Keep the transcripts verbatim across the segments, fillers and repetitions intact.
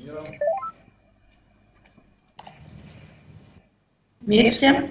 Мир всем.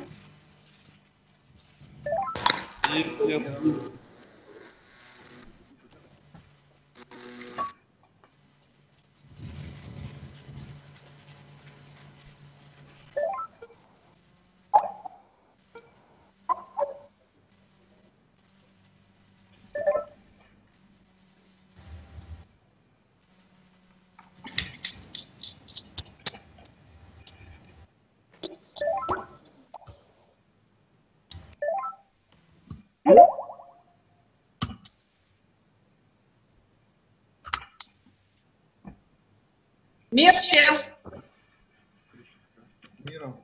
Мир всем. Миром.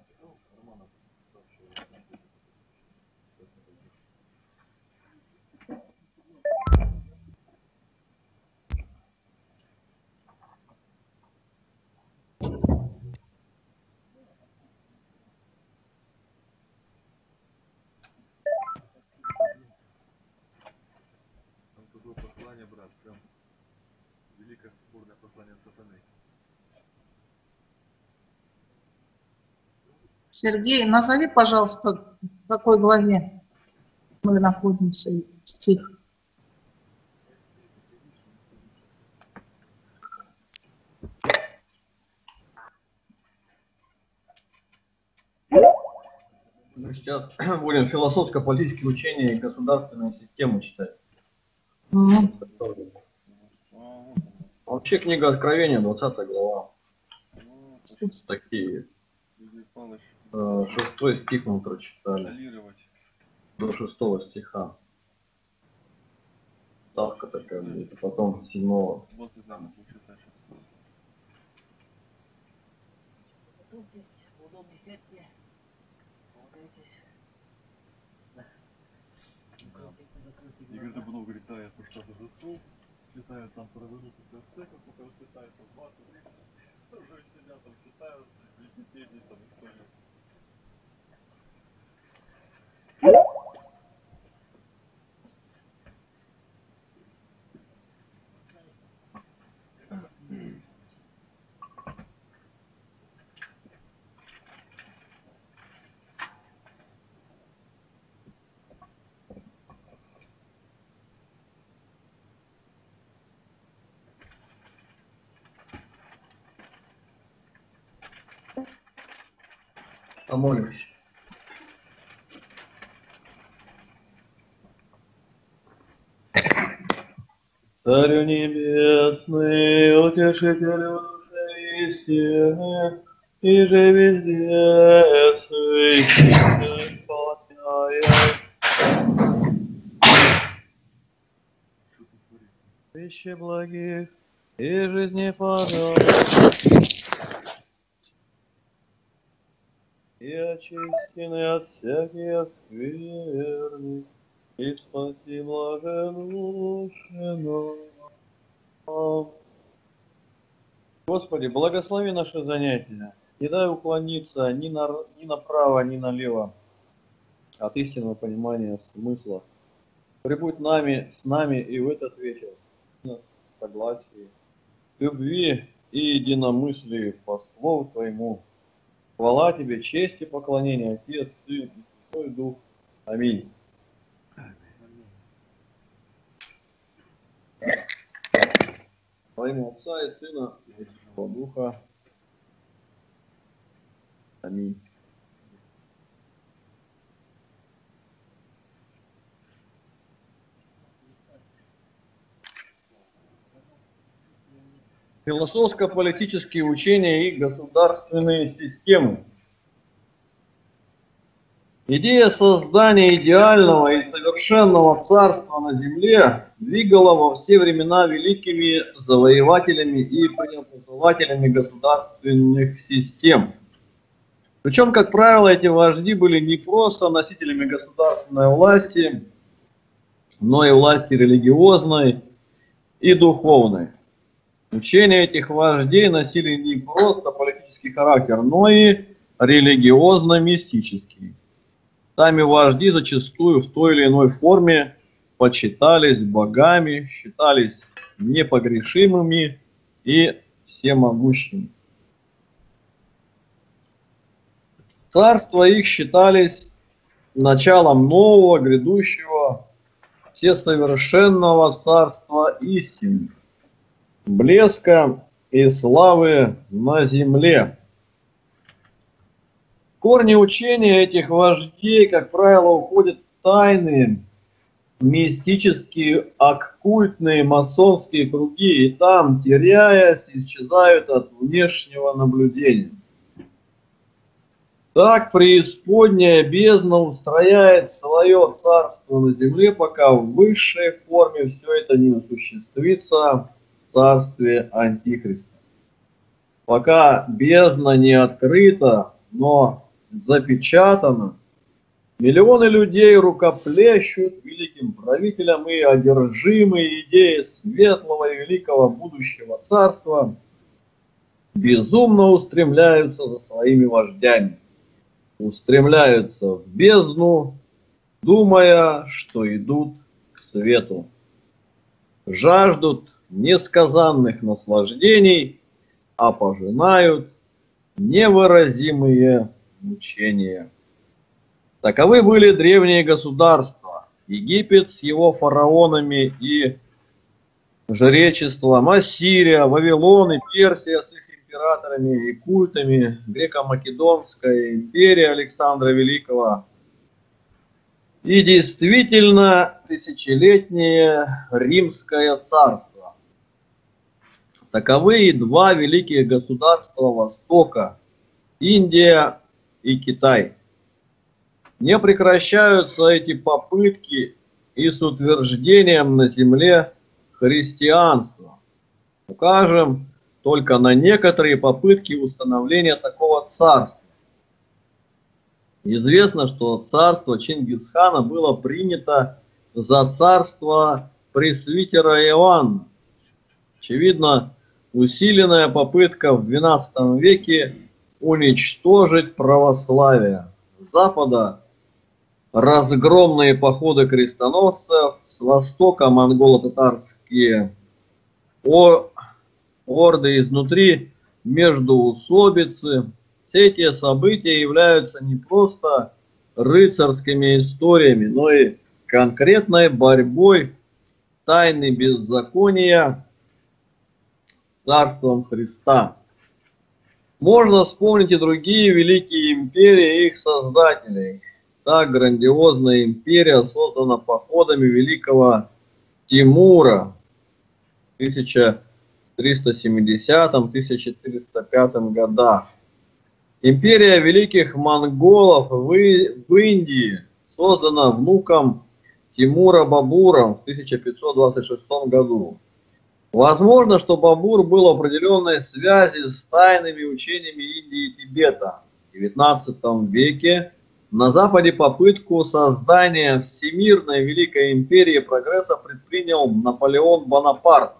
Там тут было послание, брат, прям великое спорное послание сатаны. Сергей, назови, пожалуйста, в какой главе мы находимся, стих. Мы сейчас будем философско-политические учения и государственные системы читать. Mm-hmm. Вообще книга Откровения, двадцатая глава. Такие. Э, шестой стих мы прочитали. До шестого стиха. Ставка такая будет. А потом седьмого. Игорь Забунов говорит, да, я просто заснул, читаю там про вынутую церковь, пока читаю там двадцать тридцать, уже сидят там читают, Википедии там историю. Помолимся. Царю небесный, утешитель души истины, и же везде святых исполняет. Пищи благих и жизни подобных, и очистены от всяких скверны, и спаси блаже души нам. Господи, благослови наше занятие, не дай уклониться ни, на, ни направо, ни налево от истинного понимания смысла. Прибудь нами, с нами и в этот вечер, в согласии, любви и единомыслии по слову Твоему. Хвала Тебе, честь и поклонение, Отец, Сын и Святой Дух. Аминь. Во имя Отца и Сына и Святого Духа. Аминь. Философско-политические учения и государственные системы. Идея создания идеального и совершенного царства на земле двигала во все времена великими завоевателями и преобразователями государственных систем. Причем, как правило, эти вожди были не просто носителями государственной власти, но и власти религиозной и духовной. Учения этих вождей носили не просто политический характер, но и религиозно-мистический. Сами вожди зачастую в той или иной форме почитались богами, считались непогрешимыми и всемогущим. Царства их считались началом нового, грядущего, всесовершенного царства истины, блеска и славы на земле. Корни учения этих вождей, как правило, уходят в тайные, мистические, оккультные, масонские круги, и там, теряясь, исчезают от внешнего наблюдения. Так преисподняя бездна устрояет свое царство на земле, пока в высшей форме все это не осуществится в царстве Антихриста. Пока бездна не открыта, но запечатана, миллионы людей рукоплещут великим правителям и, одержимые идеей светлого и великого будущего царства, безумно устремляются за своими вождями. Устремляются в бездну, думая, что идут к свету. Жаждут несказанных наслаждений, а пожинают невыразимые мучения. Таковы были древние государства. Египет с его фараонами и жречеством, Ассирия, Вавилон и Персия с их императорами и культами, Греко-Македонская империя Александра Великого и действительно тысячелетнее Римское царство. Таковы и два великих государства Востока – Индия и Китай. Не прекращаются эти попытки и с утверждением на земле христианства. Укажем только на некоторые попытки установления такого царства. Известно, что царство Чингисхана было принято за царство пресвитера Иоанна. Очевидно, усиленная попытка в двенадцатом веке уничтожить православие. С запада разгромные походы крестоносцев, с востока монголо-татарские орды, изнутри междоусобицы. Все эти события являются не просто рыцарскими историями, но и конкретной борьбой тайны беззакония с царством Христа. Можно вспомнить и другие великие империи их создателей. Так грандиозная империя создана походами великого Тимура в тысяча триста семидесятом — тысяча четыреста пятом годах. Империя великих монголов в Индии создана внуком Тимура Бабуром в тысяча пятьсот двадцать шестом году. Возможно, что Бабур был в определенной связи с тайными учениями Индии и Тибета. В девятнадцатом веке на Западе попытку создания Всемирной Великой Империи прогресса предпринял Наполеон Бонапарт.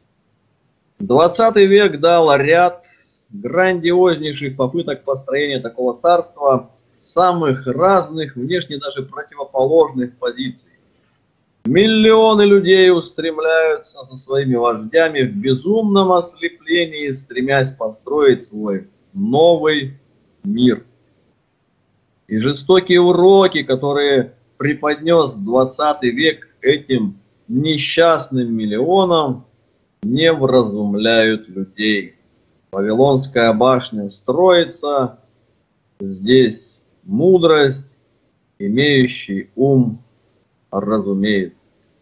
двадцатый век дал ряд грандиознейших попыток построения такого царства с самых разных, внешне даже противоположных позиций. Миллионы людей устремляются со своими вождями в безумном ослеплении, стремясь построить свой новый мир. И жестокие уроки, которые преподнес двадцатый век этим несчастным миллионам, не вразумляют людей. Вавилонская башня строится, здесь мудрость, имеющий ум, разумеет.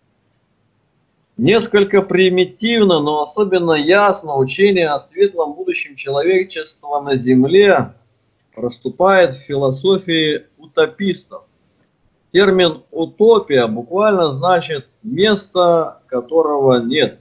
Несколько примитивно, но особенно ясно учение о светлом будущем человечества на земле проступает в философии утопистов. Термин «утопия» буквально значит «место, которого нет».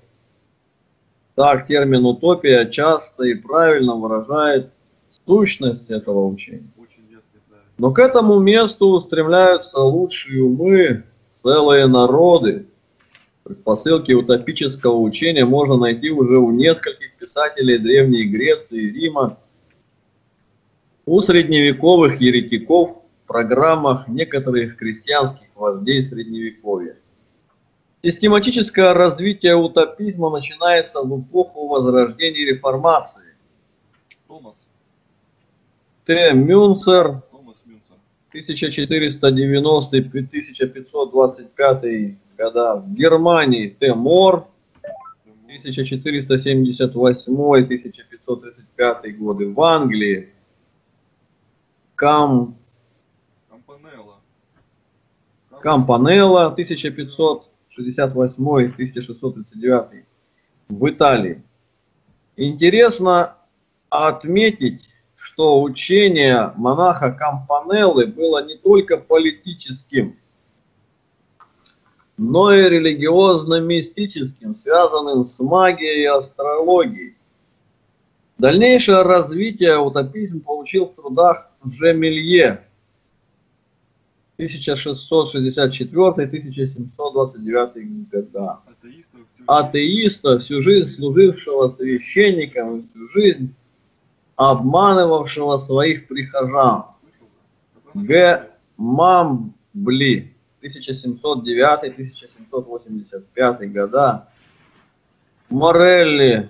Так термин «утопия» часто и правильно выражает сущность этого учения. Но к этому месту устремляются лучшие умы, целые народы. Предпосылки утопического учения можно найти уже у нескольких писателей Древней Греции и Рима, у средневековых еретиков, в программах некоторых крестьянских вождей Средневековья. Систематическое развитие утопизма начинается в эпоху Возрождения и Реформации. Томас. Т. Мюнцер, Томас Мюнцер. тысяча четыреста девяностый — тысяча пятьсот двадцать пятый года в Германии. Т. Мор, тысяча четыреста семьдесят восьмой — тысяча пятьсот тридцать пятый годы в Англии. Кам... Кампанелла. Кампанелла, тысяча пятьсот шестьдесят восьмой — тысяча шестьсот тридцать девятый в Италии. Интересно отметить, что учение монаха Кампанеллы было не только политическим, но и религиозно-мистическим, связанным с магией и астрологией. Дальнейшее развитие утопизм получил в трудах Жемелье тысяча шестьсот шестьдесят четвёртый — тысяча семьсот двадцать девятый года. Атеиста, всю жизнь служившего священником и всю жизнь обманывавшего своих прихожан. Г. Мамбли, тысяча семьсот девятый — тысяча семьсот восемьдесят пятый года. Морелли,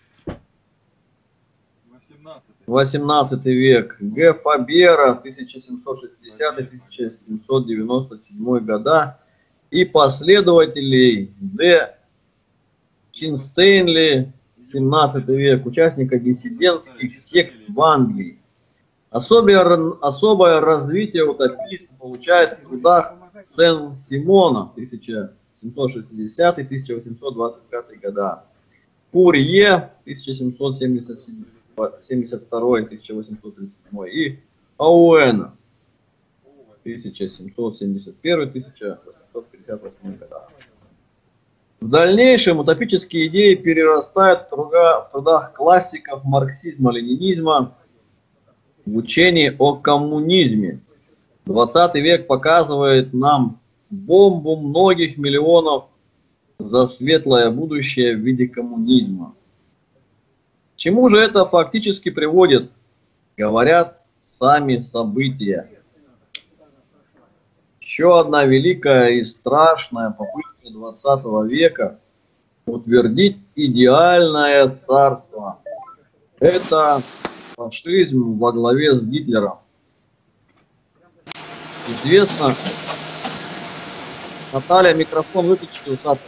восемнадцатый век. Г. Фабера, тысяча семьсот шестидесятый — тысяча семьсот девяносто седьмой года. И последователей Д. Чинстейнли, семнадцатый век, участника диссидентских сект в Англии. Особое, особое развитие утопизма получает в трудах Сен-Симона, тысяча семьсот шестидесятый — тысяча восемьсот двадцать пятый года. Фурье, тысяча семьсот семьдесят второй — тысяча восемьсот тридцать седьмой и Ауэна, тысяча семьсот семьдесят первый — тысяча восемьсот пятьдесят восьмой года. В дальнейшем утопические идеи перерастают в, труда, в трудах классиков марксизма-ленинизма в учении о коммунизме. двадцатый век показывает нам бомбу многих миллионов за светлое будущее в виде коммунизма. К чему же это фактически приводит, говорят сами события. Еще одна великая и страшная попытка двадцатого века утвердить идеальное царство. Это фашизм во главе с Гитлером. Известно... Наталья, микрофон выключите, усатый.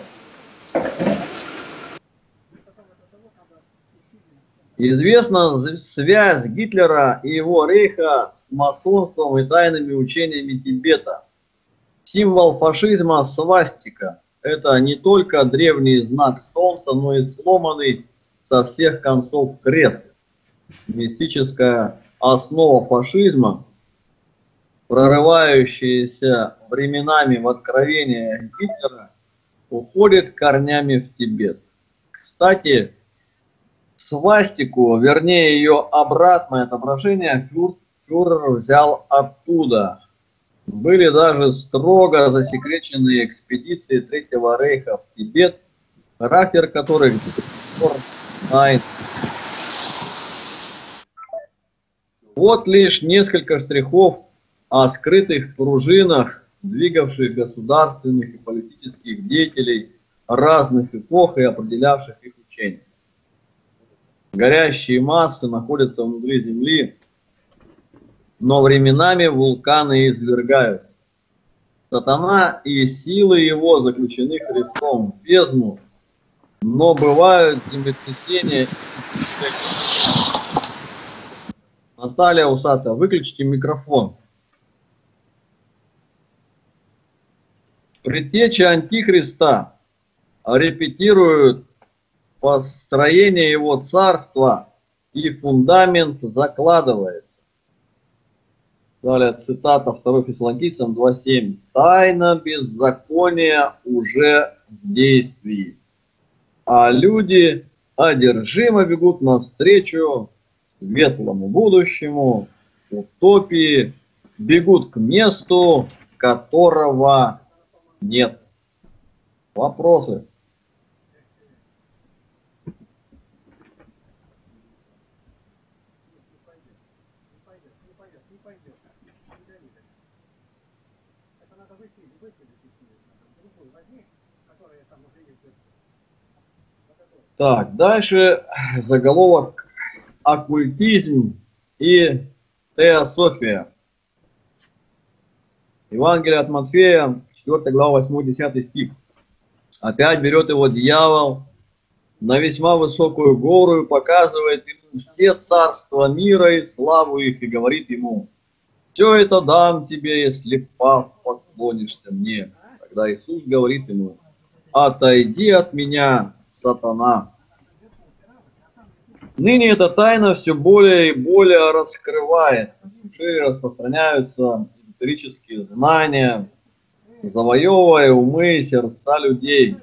Известна связь Гитлера и его рейха с масонством и тайными учениями Тибета. Символ фашизма — свастика. Это не только древний знак солнца, но и сломанный со всех концов крест. Мистическая основа фашизма, прорывающаяся временами в откровение Гитлера, уходит корнями в Тибет. Кстати, свастику, вернее ее обратное отображение, фюрер взял оттуда. Были даже строго засекреченные экспедиции Третьего Рейха в Тибет, характер которых до сих пор знает. Вот лишь несколько штрихов о скрытых пружинах, двигавших государственных и политических деятелей разных эпох и определявших их учения. Горящие массы находятся внутри Земли, но временами вулканы извергают. Сатана и силы его заключены Христом в бездну, но бывают землетрясения. Наталья Усатая, выключите микрофон. Предтеча Антихриста репетируют построение его царства, и фундамент закладывается. Далее цитата второго Фессалоникийцам два семь. Тайна беззакония уже в действии, а люди одержимо бегут навстречу светлому будущему, утопии, бегут к месту, которого нет. Вопросы? Так, дальше заголовок «Оккультизм и теософия». Евангелие от Матфея, четвёртая глава, восьмой-десятый стих. Опять берет его дьявол на весьма высокую гору и показывает ему все царства мира и славу их, и говорит ему: «Все это дам тебе, если поклонишься мне». Тогда Иисус говорит ему: «Отойди от меня, сатана». Ныне эта тайна все более и более раскрывается, все шире распространяются эзотерические знания, завоевывая умы и сердца людей.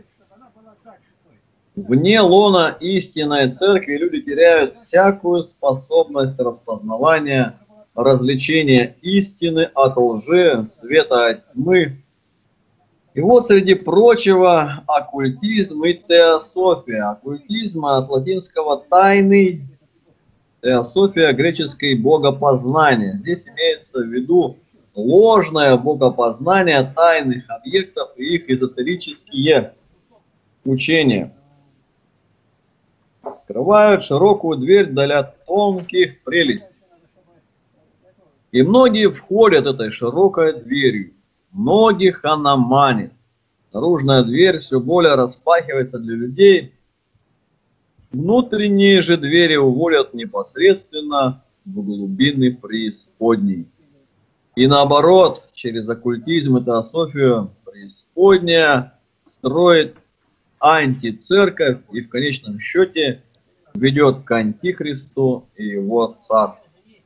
Вне лона истинной церкви люди теряют всякую способность распознавания, развлечения истины от лжи, света от тьмы. И вот среди прочего оккультизм и теософия. Оккультизм от латинского «тайный», теософия греческой «богопознание». Здесь имеется в виду ложное богопознание тайных объектов и их эзотерические учения. Открывают широкую дверь для тонких прелестей. И многие входят этой широкой дверью. Многих она манит. Наружная дверь все более распахивается для людей. Внутренние же двери уводят непосредственно в глубины преисподней. И наоборот, через оккультизм и теософию преисподняя строит антицерковь и в конечном счете ведет к антихристу и его царству.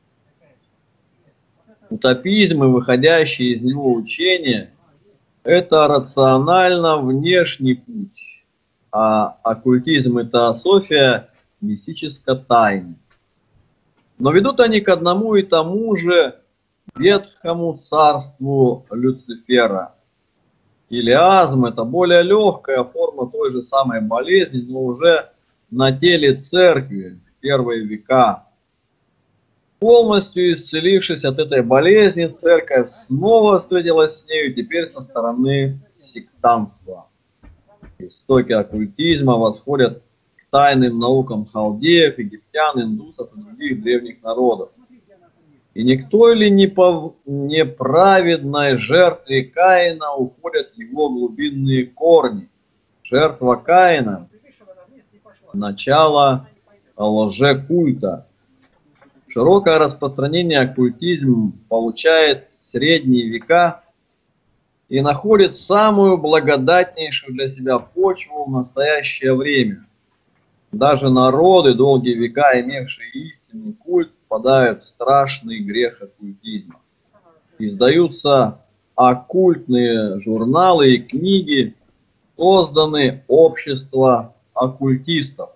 Утопизм и выходящие из него учения – это рационально внешний путь, а оккультизм и теософия – мистическо тайный. Но ведут они к одному и тому же ветхому царству Люцифера. Илиазм – это более легкая форма той же самой болезни, но уже на теле церкви в первые века. Полностью исцелившись от этой болезни, церковь снова встретилась с нею, теперь со стороны сектантства. Истоки оккультизма восходят к тайным наукам халдеев, египтян, индусов и других древних народов. И не к той ли неправедной жертве Каина уходят его глубинные корни. Жертва Каина – начало лжекульта. Широкое распространение оккультизм получает в средние века и находит самую благодатнейшую для себя почву в настоящее время. Даже народы, долгие века имевшие истинный культ, впадают в страшный грех оккультизма. Издаются оккультные журналы и книги, созданы общества оккультистов.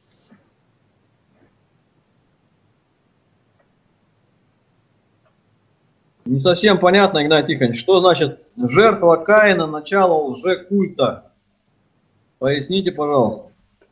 Не совсем понятно, Игнатий Тихонович, что значит жертва Каина, начало лжекульта? Поясните, пожалуйста.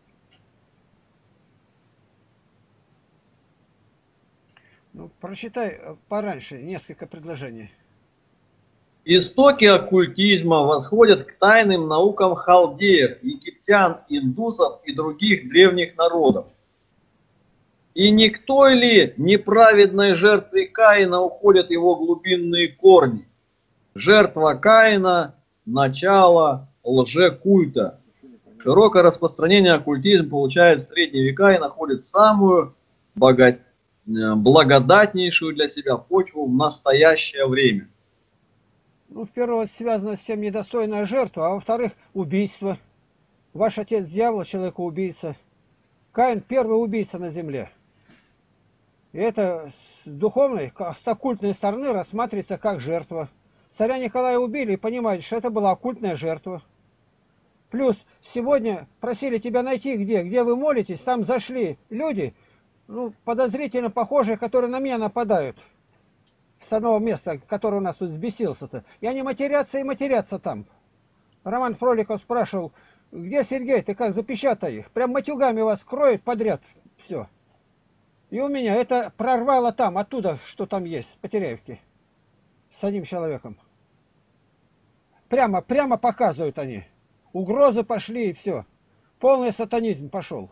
Ну, прочитай пораньше несколько предложений. Истоки оккультизма восходят к тайным наукам халдеев, египтян, индусов и других древних народов. И не к той ли неправедной жертве Каина уходят его глубинные корни? Жертва Каина – начало лжекульта. Широкое распространение оккультизма получает в средние века и находит самую богат... благодатнейшую для себя почву в настоящее время. Ну, в первую очередь связано с тем недостойная жертва, а во-вторых, убийство. Ваш отец дьявол, человека-убийца. Каин – первый убийца на земле. И это с духовной, с оккультной стороны рассматривается как жертва. Царя Николая убили и понимаете, что это была оккультная жертва. Плюс сегодня просили тебя найти где, где вы молитесь, там зашли люди, ну, подозрительно похожие, которые на меня нападают. С одного места, который у нас тут взбесился-то. И они матерятся и матерятся там. Роман Фроликов спрашивал, где Сергей, ты как, запечатай их. Прям матюгами вас кроют подряд. Все. И у меня это прорвало там, оттуда, что там есть, по Теряевке. С одним человеком. Прямо, прямо показывают они. Угрозы пошли и все. Полный сатанизм пошел.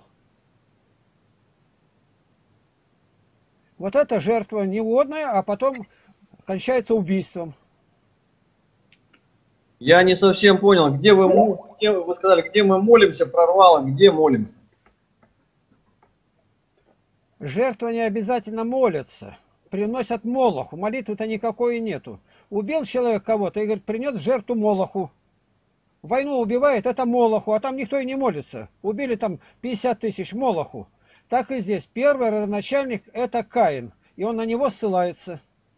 Вот это жертва негодная, а потом кончается убийством. Я не совсем понял, где вы, мо- где, вы сказали, где мы молимся, прорвало, где молимся? Жертва не обязательно молятся. Приносят Молоху. Молитвы-то никакой и нету. Убил человек кого-то и говорит, принес в жертву Молоху. Войну убивает, это Молоху, а там никто и не молится. Убили там пятьдесят тысяч Молоху. Так и здесь. Первый родоначальник это Каин. И он на него ссылается.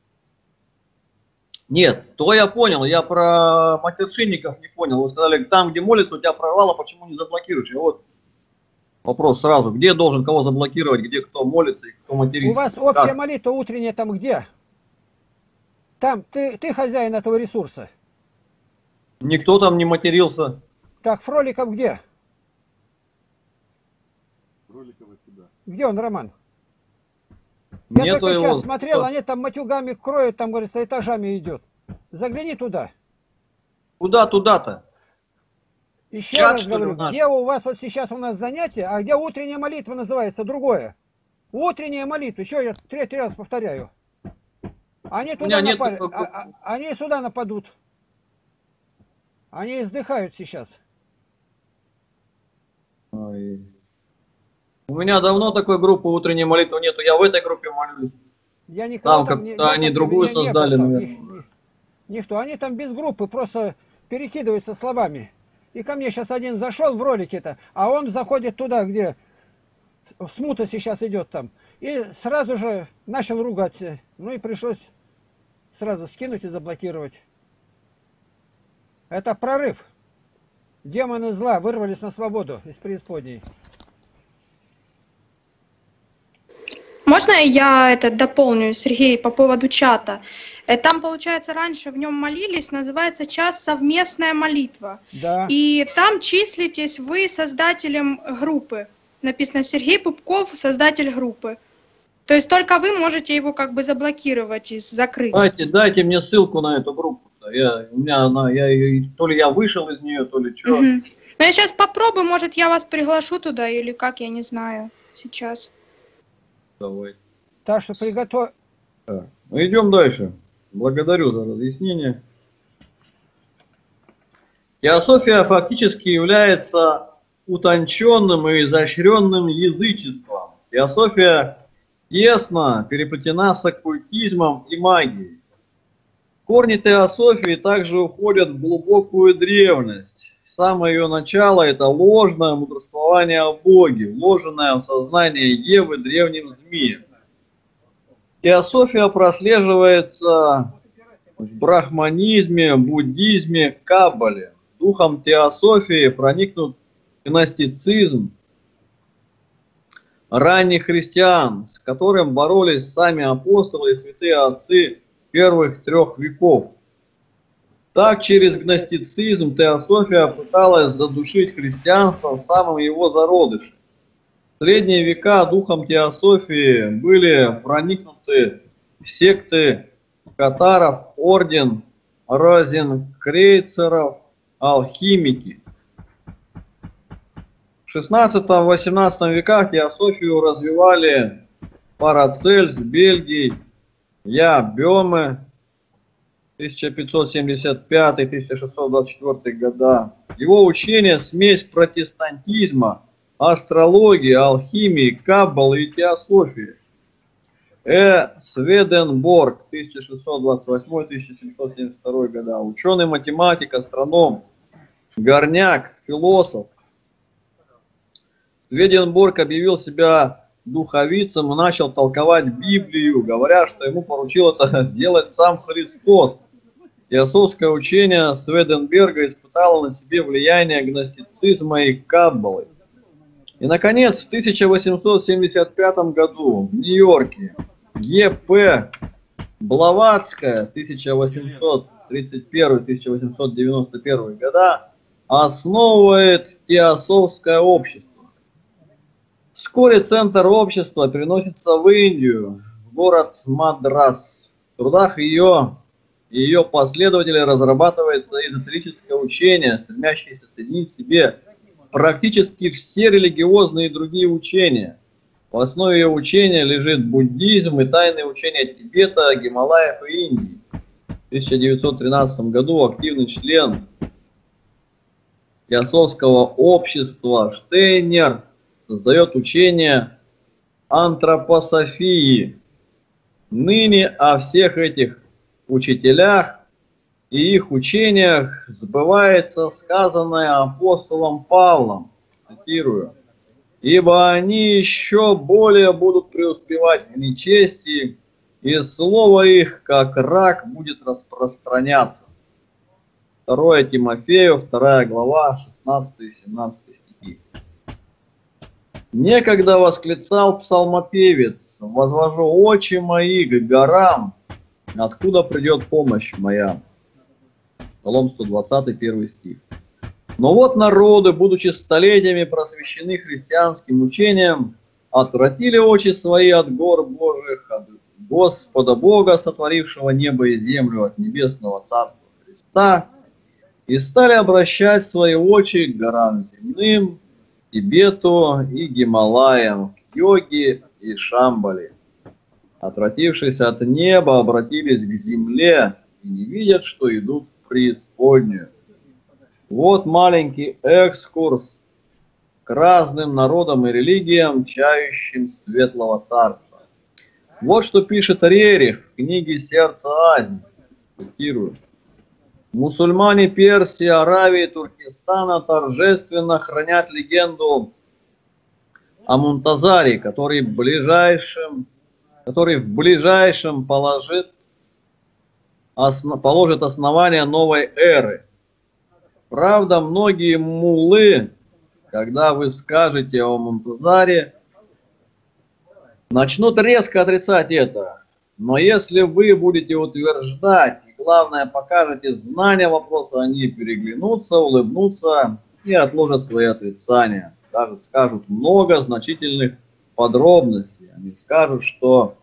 Нет, то я понял, я про матершинников не понял. Вы сказали, там, где молится, у тебя прорвало, почему не заблокируешь? И вот вопрос сразу, где должен кого заблокировать, где кто молится и кто матерится? У вас общая Как? молитва утренняя там где? Там, ты, ты хозяин этого ресурса. Никто там не матерился. Так, Фроликов где? Роликовый сюда. Где он, Роман? Я Нету только его. сейчас смотрел, они там матюгами кроют, там, говорится, этажами идет. Загляни туда. Куда туда-то? Еще Чат, раз что ли, говорю, наш? где у вас вот сейчас у нас занятие, а где утренняя молитва называется, другое. Утренняя молитва, еще я третий раз повторяю. Они туда меня нет напали, такой а- а- они сюда нападут. Они издыхают сейчас. Ой. У меня давно такой группы утренней молитвы нету, я в этой группе молюсь. Я никого Там не- как-то они нет, другую меня не создали, было там, наверное. ни- ни- Никто. Они там без группы просто перекидываются словами. И ко мне сейчас один зашел в ролике-то, а он заходит туда, где смута сейчас идет там. И сразу же начал ругаться. Ну и пришлось сразу скинуть и заблокировать. Это прорыв. Демоны зла вырвались на свободу из преисподней. Можно я это дополню, Сергей, по поводу чата? Э, Там, получается, раньше в нем молились, называется «Час совместная молитва». Да. И там числитесь вы создателем группы. Написано «Сергей Пупков, создатель группы». То есть только вы можете его как бы заблокировать и закрыть. Дайте, дайте мне ссылку на эту группу. Я, у меня она, я, ее- то ли я вышел из нее, то ли что. Мгм. Ну я сейчас попробую, может я вас приглашу туда или как, я не знаю сейчас. Давай. Так что приготовь. Так. Ну, идем дальше. Благодарю за разъяснение. Теософия фактически является утонченным и изощренным язычеством. Теософия тесно переплетена с оккультизмом и магией. Корни теософии также уходят в глубокую древность. Самое ее начало – это ложное мудрствование о Боге, вложенное в сознание Евы древним змеем. Теософия прослеживается в брахманизме, буддизме, каббале. Духом теософии проникнут гностицизм ранних христиан, с которым боролись сами апостолы и святые отцы первых трех веков. Так, через гностицизм теософия пыталась задушить христианство в самом его зародыше. В средние века духом теософии были проникнуты секты катаров, орден розенкрейцеров, алхимики. В шестнадцатом-восемнадцатом веках теософию развивали Парацельс, Бельгий, Я Бёме, тысяча пятьсот семьдесят пятый — тысяча шестьсот двадцать четвёртый года. Его учение – смесь протестантизма, астрологии, алхимии, каббалы и теософии. Э. Сведенборг, тысяча шестьсот двадцать восьмой — тысяча семьсот семьдесят второй года. Ученый-математик, астроном, горняк, философ. Сведенборг объявил себя духовицем и начал толковать Библию, говоря, что ему поручил это делать сам Христос. Теософское учение Сведенберга испытало на себе влияние гностицизма и каббалы. И, наконец, в тысяча восемьсот семьдесят пятом году в Нью-Йорке Е. П. Блаватская, тысяча восемьсот тридцать первый — тысяча восемьсот девяносто первый года, основывает теософское общество. Вскоре центр общества переносится в Индию, в город Мадрас. В трудах ее и ее последователи разрабатывается эзотерическое учение, стремящееся соединить в себе практически все религиозные и другие учения. В основе ее учения лежит буддизм и тайные учения Тибета, Гималаев и Индии. В тысяча девятьсот тринадцатом году активный член Теософского общества Штейнер создает учение антропософии. Ныне о всех этих учителях и их учениях сбывается сказанное апостолом Павлом, цитирую: «Ибо они еще более будут преуспевать в нечестии, и слово их, как рак, будет распространяться». второе Тимофею, вторая глава, шестнадцатый и семнадцатый стихи. «Некогда восклицал псалмопевец: возвожу очи мои к горам, откуда придет помощь моя». Псалом сто двадцатый, первый стих. Но вот народы, будучи столетиями просвещены христианским учением, отвратили очи свои от гор Божьих, от Господа Бога, сотворившего небо и землю, от небесного Царства Христа, и стали обращать свои очи к горам земным, Тибету и Гималаям, к Йоге и Шамбали. Отвратившись от неба, обратились к земле и не видят, что идут в преисподнюю. Вот маленький экскурс к разным народам и религиям, чающим светлого царства. Вот что пишет Рерих в книге «Сердце Азии». Цитирую: «Мусульмане Персии, Аравии, Туркестана торжественно хранят легенду о Мунтазаре, который, ближайшим, который в ближайшем положит, осно, положит основание новой эры. Правда, многие муллы, когда вы скажете о Мунтазаре, начнут резко отрицать это. Но если вы будете утверждать, и главное покажете знания вопроса, они переглянутся, улыбнутся и отложат свои отрицания. Даже скажут много значительных подробностей. Они скажут, что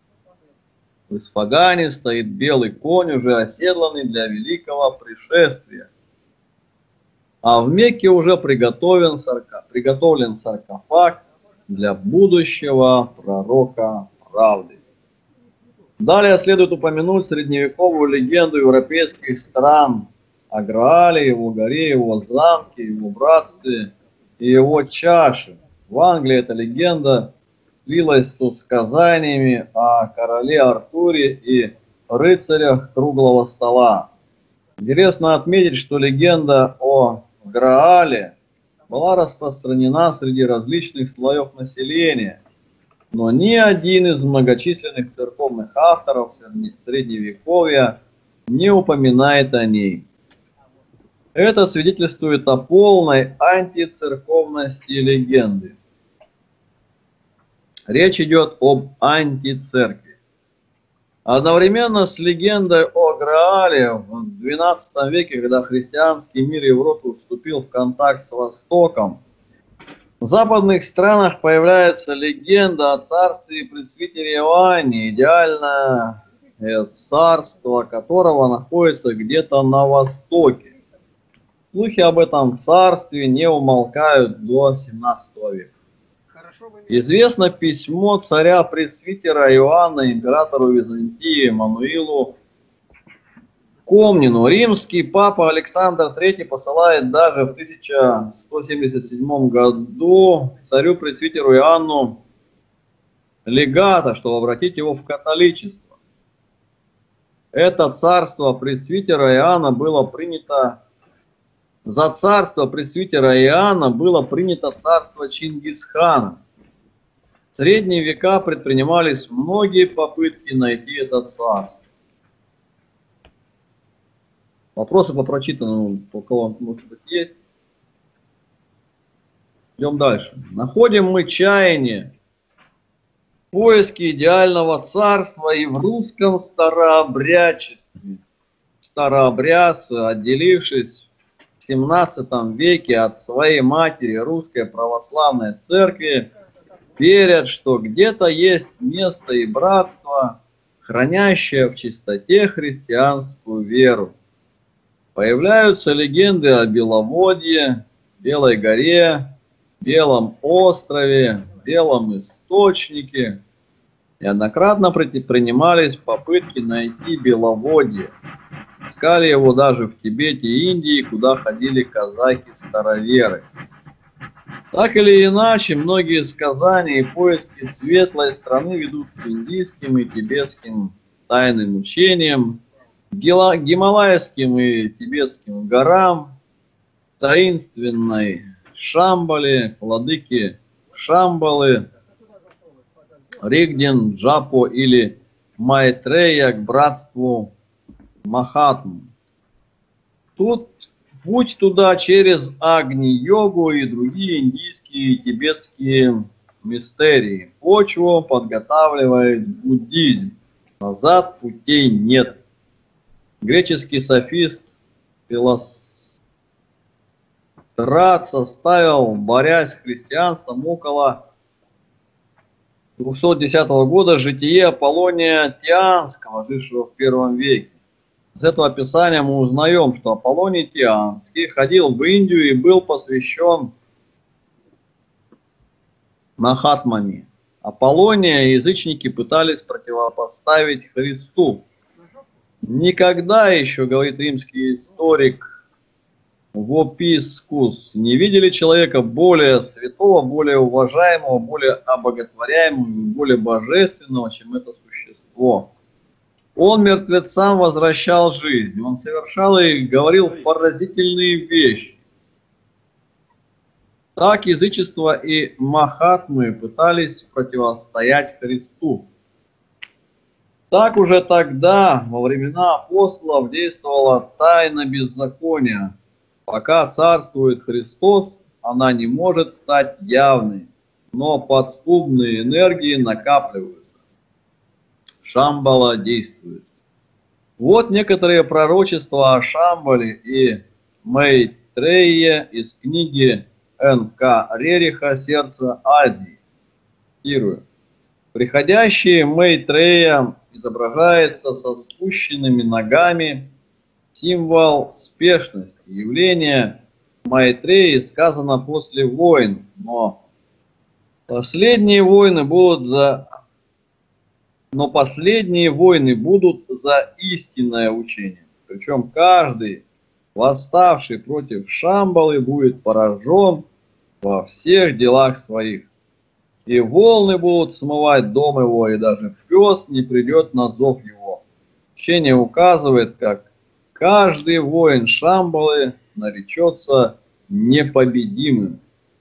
в Исфагане стоит белый конь, уже оседланный для великого пришествия. А в Мекке уже приготовлен, сарка, приготовлен саркофаг для будущего пророка правды. Далее следует упомянуть средневековую легенду европейских стран о Граале, его горе, его замке, его братстве и его чаше. В Англии эта легенда слилась со сказаниями о короле Артуре и рыцарях круглого стола. Интересно отметить, что легенда о Граале была распространена среди различных слоев населения, но ни один из многочисленных церковных авторов Средневековья не упоминает о ней. Это свидетельствует о полной антицерковности легенды. Речь идет об антицеркви. Одновременно с легендой о Граале в двенадцатом веке, когда христианский мир Европы вступил в контакт с Востоком, в западных странах появляется легенда о царстве пресвитере Иоанне, идеальное царство которого находится где-то на востоке. Слухи об этом царстве не умолкают до семнадцатого века. Известно письмо царя-пресвитера Иоанна императору Византии Мануилу Комнину. Римский папа Александр третий посылает даже в тысяча сто семьдесят седьмом году царю-пресвитеру Иоанну легата, чтобы обратить его в католичество. Это царство пресвитера Иоанна было принято, за царство пресвитера Иоанна было принято царство Чингисхана. В средние века предпринимались многие попытки найти это царство. Вопросы по прочитанному, у кого, может быть, есть? Идем дальше. Находим мы чаяние в поиске идеального царства и в русском старообрядчестве. Старообрядцы, отделившись в семнадцатом веке от своей матери русской православной церкви, верят, что где-то есть место и братство хранящая в чистоте христианскую веру. Появляются легенды о Беловодье, Белой горе, Белом острове, Белом источнике. Неоднократно предпринимались попытки найти Беловодье. Искали его даже в Тибете и Индии, куда ходили казаки-староверы. Так или иначе, многие сказания и поиски светлой страны ведут к индийским и тибетским тайным учениям, гималайским и тибетским горам, таинственной Шамбале, владыки Шамбалы, Ригдин, Джапо или Майтрея к братству Махатм. Тут путь туда через Агни-йогу и другие индийские и тибетские мистерии. Почву подготавливает буддизм. Назад путей нет. Греческий софист Филострат составил, борясь с христианством, около двухсот десятого года житие Аполлония Тианского, жившего в первом веке. Из этого описания мы узнаем, что Аполлоний Тианский ходил в Индию и был посвящен Махатмами. Аполлония язычники пытались противопоставить Христу. Никогда еще, говорит римский историк Вопискус, не видели человека более святого, более уважаемого, более обоготворяемого, более божественного, чем это существо. Он мертвецам возвращал жизнь, он совершал и говорил поразительные вещи. Так язычество и махатмы пытались противостоять Христу. Так уже тогда, во времена апостолов, действовала тайна беззакония. Пока царствует Христос, она не может стать явной, но подспудные энергии накапливаются. Шамбала действует. Вот некоторые пророчества о Шамбале и Мейтрее из книги Эн К Рериха «Сердце Азии». Цитирую. Приходящий Мейтрея изображается со спущенными ногами, символ спешности. Явление Майтреи сказано после войн, но последние войны будут за но последние войны будут за истинное учение. Причем каждый, восставший против Шамбалы, будет поражен во всех делах своих. И волны будут смывать дом его, и даже пес не придет на зов его. Учение указывает, как каждый воин Шамбалы наречется непобедимым.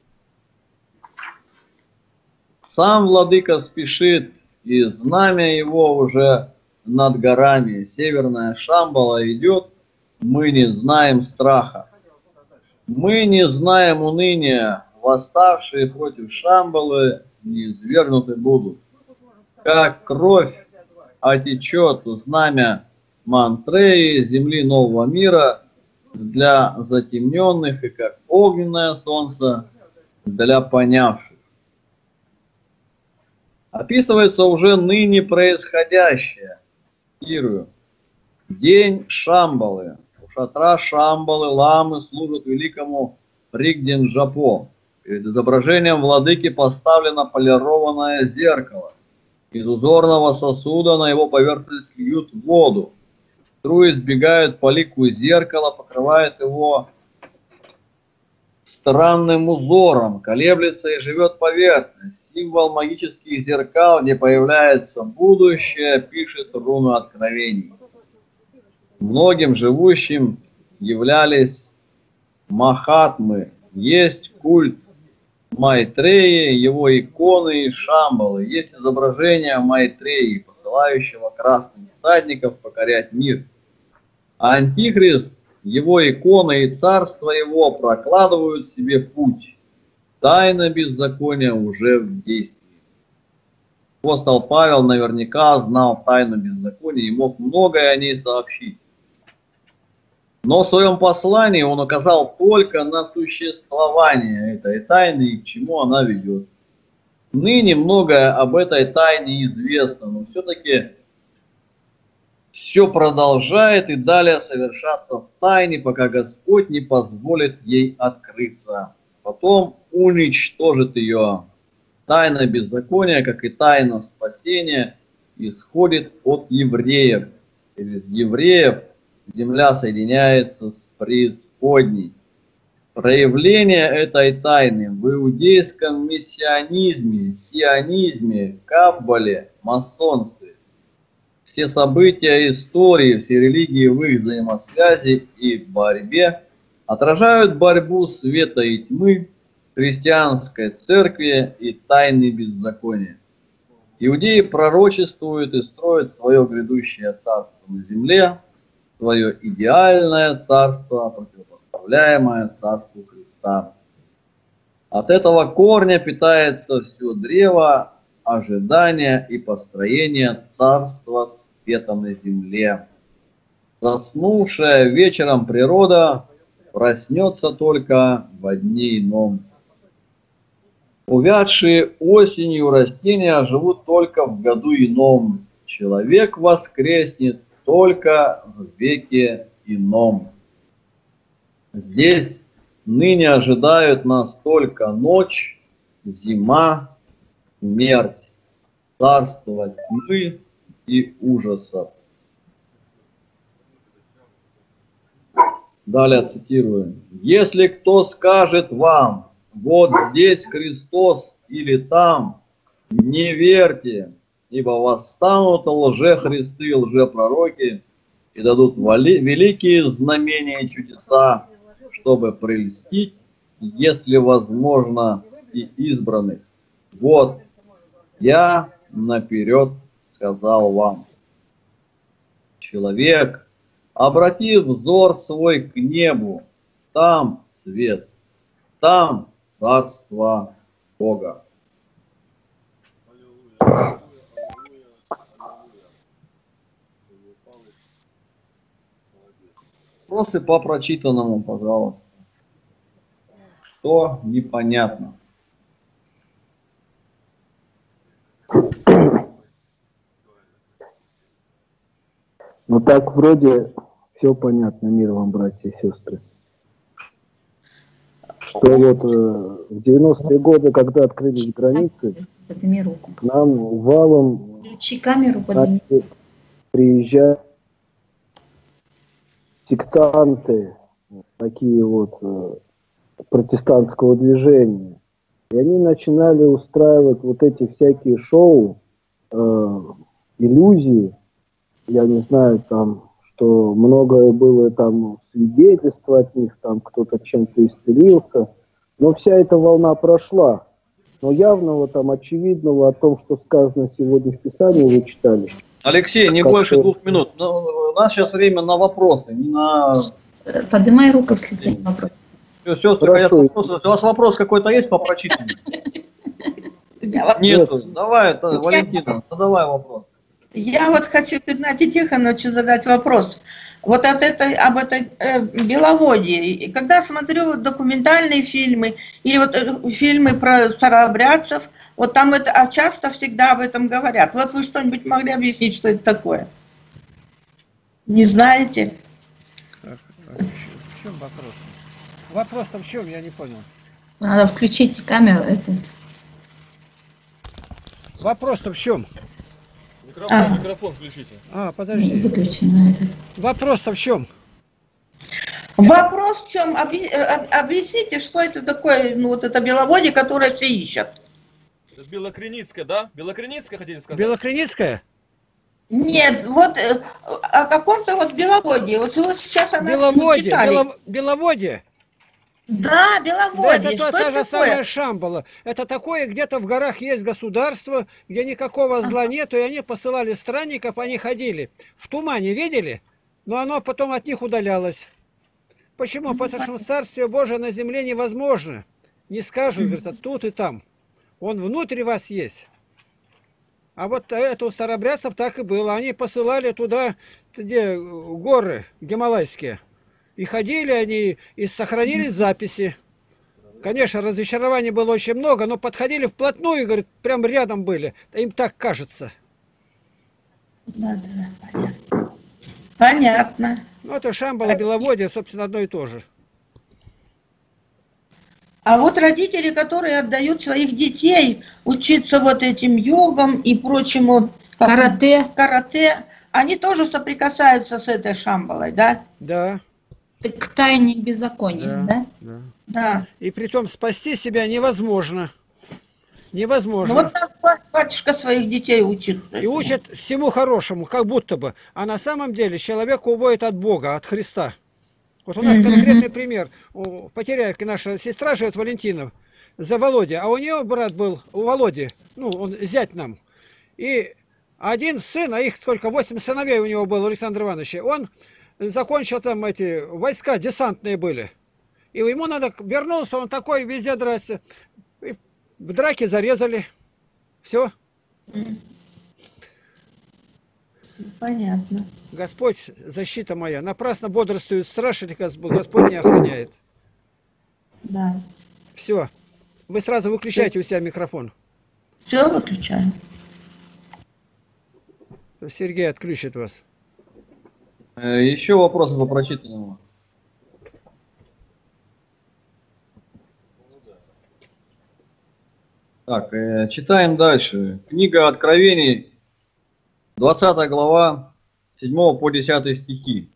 Сам владыка спешит, и знамя его уже над горами. Северная Шамбала идет, мы не знаем страха. Мы не знаем уныния, восставшие против Шамбалы не извергнуты будут. Как кровь отечет знамя Мантреи, земли нового мира, для затемненных, и как огненное солнце для понявших. Описывается уже ныне происходящее. Цитирую. День Шамбалы. У шатра Шамбалы ламы служат великому Ригдин-Джапо. Перед изображением владыки поставлено полированное зеркало. Из узорного сосуда на его поверхность льют воду. Струи сбегают по лику зеркала, покрывает его странным узором, колеблется и живет поверхность. Символ магических зеркал, где появляется будущее, пишет руну откровений. Многим живущим являлись махатмы. Есть культ Майтреи, его иконы и Шамбалы. Есть изображение Майтреи, посылающего красных всадников покорять мир. Антихрист, его иконы и царство его прокладывают себе путь. Тайна беззакония уже в действии. Апостол Павел наверняка знал тайну беззакония и мог многое о ней сообщить. Но в своем послании он указал только на существование этой тайны и к чему она ведет. Ныне многое об этой тайне известно, но все-таки все продолжает и далее совершаться в тайне, пока Господь не позволит ей открыться. Потом уничтожит ее. Тайна беззакония, как и тайна спасения, исходит от евреев. Через евреев земля соединяется с преисподней. Проявление этой тайны в иудейском мессианизме, сионизме, каббале, масонстве. Все события истории, все религии в их взаимосвязи и борьбе отражают борьбу света и тьмы, христианской церкви и тайны беззакония. Иудеи пророчествуют и строят свое грядущее царство на земле, свое идеальное царство, противопоставляемое царству Христа. От этого корня питается все древо ожидания и построения царства света на земле. Заснувшая вечером природа проснется только во дне ином. Увядшие осенью растения живут только в году ином. Человек воскреснет только в веке ином. Здесь ныне ожидают нас только ночь, зима, смерть, царство тьмы и ужасов. Далее цитирую. «Если кто скажет вам, вот здесь Христос или там, не верьте, ибо восстанут лжехристы и лжепророки и дадут великие знамения и чудеса, чтобы прельстить, если возможно, и избранных. Вот, я наперед сказал вам». Человек, обратив взор свой к небу, там свет, там царство Бога. Вопросы по прочитанному, пожалуйста. Что непонятно? Ну так вроде все понятно, мир вам, братья и сестры. Что вот э, в девяностые годы, когда открылись границы, Подними руку. к нам валом Включи камеру, подними. начали приезжать сектанты, такие вот э, протестантского движения. И они начинали устраивать вот эти всякие шоу, э, иллюзии. Я не знаю, там, что многое было там свидетельство от них, там кто-то чем-то исцелился. Но вся эта волна прошла. Но явного там очевидного о том, что сказано сегодня в Писании, вы читали. Алексей, не Как больше то- двух минут. Но у нас сейчас время на вопросы, не на... Поднимай руку, если есть вопрос. Все, сестры, Хорошо. хотят вопросы. У вас вопрос какой-то есть по прочитанному? Нету. Давай, это, Валентина, задавай вопрос. Я вот хочу к Игнатию Тихоновичу задать вопрос. Вот от этой, об этой э, беловодье. И когда смотрю вот документальные фильмы или вот э, фильмы про старообрядцев, вот там это, а часто всегда об этом говорят. Вот вы что-нибудь могли объяснить, что это такое? Не знаете? Так, а в чём- в чем вопрос? Вопрос-то в чем, я не понял. Надо включить камеру. Этот. Вопрос-то в чем? Микрофон, А. микрофон включите. А, подожди. Выключи на этот. Вопрос-то в чем? Вопрос в чем? Объ- э, об- Объясните, что это такое, ну вот это беловодье, которое все ищут. Это Белокреницкая, да? Белокреницкая хотели сказать? Белокреницкая? Нет, вот э, о каком-то вот беловодье. Вот, вот сейчас она Беловодье, читали. Бело- Беловодье. Да, Да, беловодье. это Что то- та это же такое? самая Шамбала. Это такое, где-то в горах есть государство, где никакого зла нету, и они посылали странников, они ходили. В тумане видели? Но оно потом от них удалялось. Почему? Потому что Царствие Божие на земле невозможно. Не скажут, говорят, а тут и там. Он внутри вас есть. А вот это у старобрядцев так и было. Они посылали туда, где горы гималайские. И ходили они, и сохранились записи. Конечно, разочарований было очень много, но подходили вплотную, говорит, прям рядом были. Им так кажется. Да, да, да, понятно. Понятно. Ну, это Шамбала, Беловодье, собственно, одно и то же. А вот родители, которые отдают своих детей учиться вот этим йогам и прочему, как- Карате. карате, они тоже соприкасаются с этой Шамбалой, да? Да, Ты к тайне беззакония, да? да. Да. И притом спасти себя невозможно. Ну Невозможно. вот так ба- батюшка своих детей учит. И этому. учат всему хорошему, как будто бы. А на самом деле человек уводит от Бога, от Христа. Вот у нас Мгм. конкретный пример. У Потеряевки наша сестра живет, Валентинов, за Володя. А у нее брат был, у Володи, ну, он зять нам. И один сын, а их только восемь сыновей у него было, у Александра Ивановича. Он закончил там эти войска, десантные были. И ему надо, вернулся, он такой везде драться. И в драке зарезали. Все. Всё понятно. Господь, защита моя. Напрасно бодрствует страшный, Господь не охраняет. Да. Все. Вы сразу выключайте у себя микрофон. Все, выключаем. Сергей отключит вас. Э, Еще вопросы по прочитанному. Так, э, читаем дальше. Книга Откровений, двадцатая глава, седьмого по десятый стихи.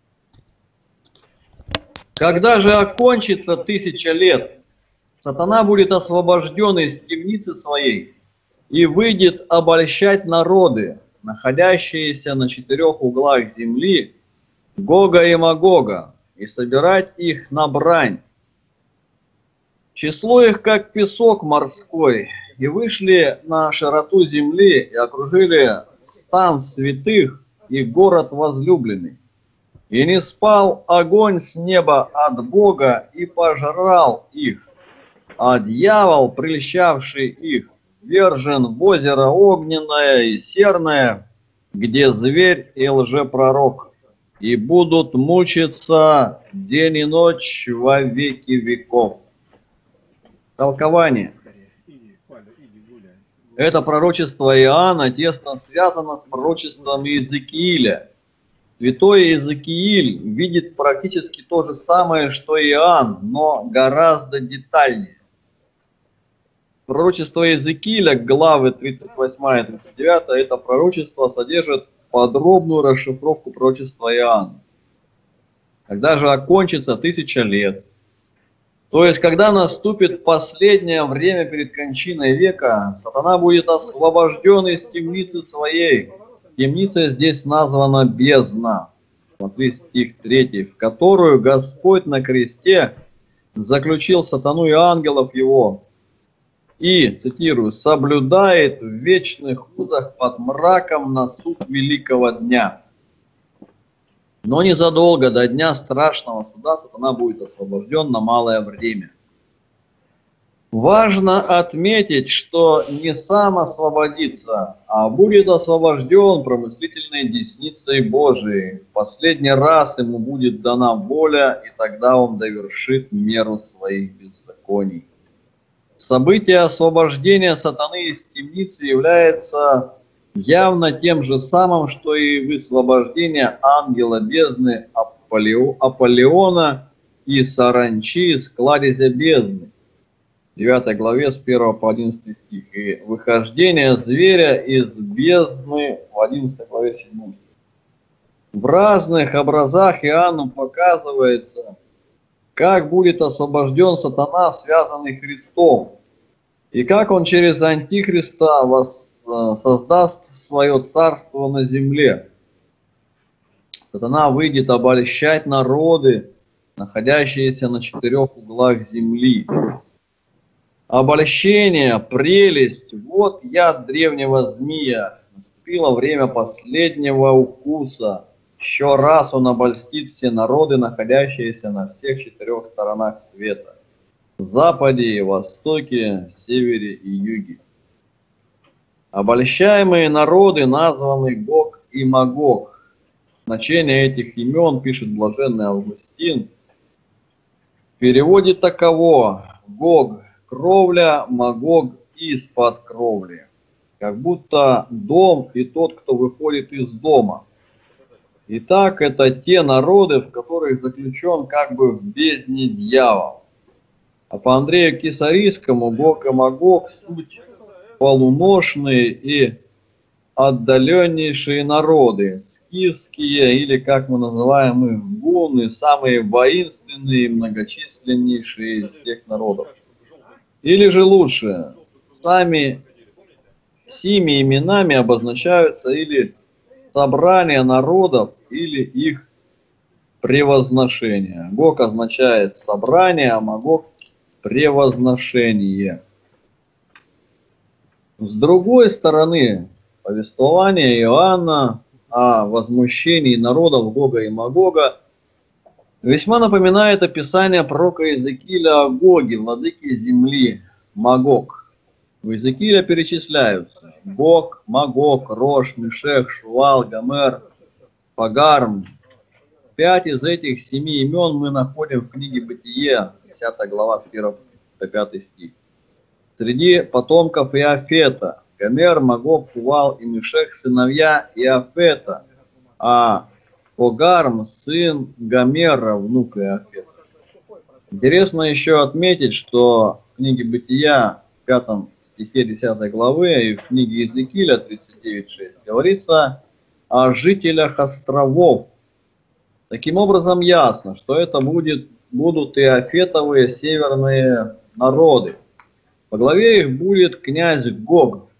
Когда же окончится тысяча лет, сатана будет освобожден из темницы своей и выйдет обольщать народы, находящиеся на четырех углах земли, Гога и Магога, и собирать их на брань. Число их, как песок морской, и вышли на широту земли и окружили стан святых и город возлюбленный. И не спал огонь с неба от Бога и пожрал их, а дьявол, прельщавший их, вержен в озеро огненное и серное, где зверь и лжепророк, и будут мучиться день и ночь во веки веков. Толкование. Это пророчество Иоанна тесно связано с пророчеством Иезекииля. Святой Иезекииль видит практически то же самое, что Иоанн, но гораздо детальнее. Пророчество Иезекииля, главы тридцать восьмая и тридцать девятая, это пророчество содержит подробную расшифровку пророчества Иоанна. Когда же окончится тысяча лет, то есть когда наступит последнее время перед кончиной века, сатана будет освобожден из темницы своей. Темница здесь названа бездна. Смотри стих третий, в которую Господь на кресте заключил сатану и ангелов его. И, цитирую, соблюдает в вечных узах под мраком на суд великого дня. Но незадолго до дня страшного суда сатана будет освобожден на малое время. Важно отметить, что не сам освободится, а будет освобожден промыслительной десницей Божией. В последний раз ему будет дана воля, и тогда он довершит меру своих беззаконий. Событие освобождения сатаны из темницы является явно тем же самым, что и высвобождение ангела бездны Аполлиона и саранчи из кладезя бездны. В девятой главе с первого по одиннадцатый стих. И выхождение зверя из бездны в одиннадцатой главе седьмой стих. В разных образах Иоанну показывается, как будет освобожден сатана, связанный Христом, и как он через Антихриста создаст свое царство на земле. Сатана выйдет обольщать народы, находящиеся на четырех углах земли. Обольщение, прелесть, вот яд древнего змея. Наступило время последнего укуса. Еще раз он обольстит все народы, находящиеся на всех четырех сторонах света. Западе и востоке, севере и юге. Обольщаемые народы названы Гог и Магог. Значение этих имен, пишет блаженный Августин, в переводе таково: Гог – кровля, Магог – из-под кровли. Как будто дом и тот, кто выходит из дома. Итак, это те народы, в которых заключен как бы в бездне дьявол. А по Андрею Кисарийскому Гог и Магог суть полуношные и отдаленнейшие народы, скифские, или, как мы называем их, гунны, самые воинственные и многочисленнейшие из всех народов. Или же лучше, сами сими именами обозначаются или собрание народов, или их превозношение. Гог означает собрание, а Магог – превозношение. С другой стороны, повествование Иоанна о возмущении народов Гога и Магога весьма напоминает описание пророка Иезекииля о Гоге, владыке земли, Магог. У Иезекииля перечисляются Гог, Магог, Рош, Мешех, Шувал, Гомер, Пагарм. Пять из этих семи имен мы находим в книге Бытие, десятая глава, с первого по пятый стих. Среди потомков Иафета Гомер, Магог, Шувал и Мешех сыновья Иафета, а Пагарм сын Гомера, внук Иафета. Интересно еще отметить, что в книге Бытия, в пятом стихе десятой главы, и в книге Иезекииля тридцать девять шесть говорится о жителях островов. Таким образом, ясно, что это будет, будут иафетовые северные народы. Во главе их будет князь Гог.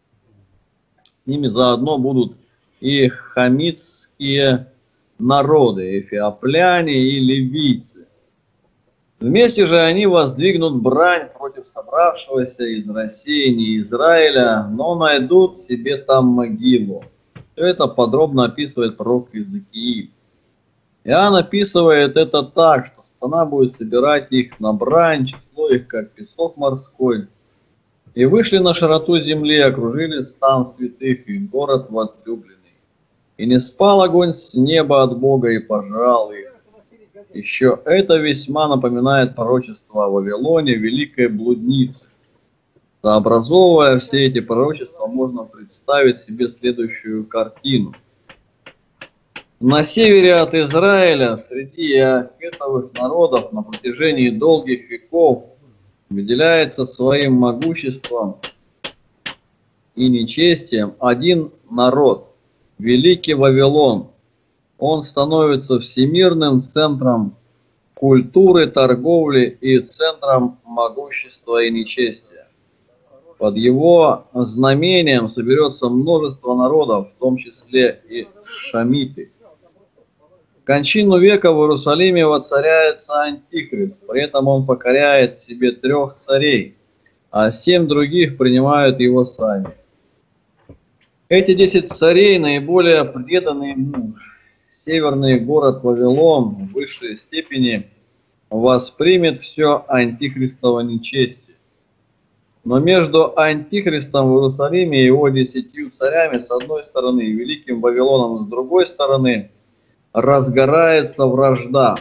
С ними заодно будут и хамитские народы, эфиопляне и ливийцы. Вместе же они воздвигнут брань против собравшегося из рассеяния Израиля, но найдут себе там могилу. Все это подробно описывает пророк Иезекииль. Иоанн описывает это так, что страна будет собирать их на брань, число их как песок морской. И вышли на широту земли, окружили стан святых и город возлюбленный. И не спал огонь с неба от Бога и пожрал их. Еще это весьма напоминает пророчество о Вавилоне, великой блуднице. Сообразовывая все эти пророчества, можно представить себе следующую картину. На севере от Израиля, среди иафетовых народов на протяжении долгих веков выделяется своим могуществом и нечестием один народ, Великий Вавилон. Он становится всемирным центром культуры, торговли и центром могущества и нечестия. Под его знамением соберется множество народов, в том числе и шамиты. В кончину века в Иерусалиме воцаряется Антихрист, при этом он покоряет себе трех царей, а семь других принимают его сами. Эти десять царей, наиболее преданные ему, северный город Вавилон в высшей степени воспримет все антихристово нечестие. Но между антихристом в Иерусалиме и его десятью царями с одной стороны и великим Вавилоном с другой стороны разгорается вражда.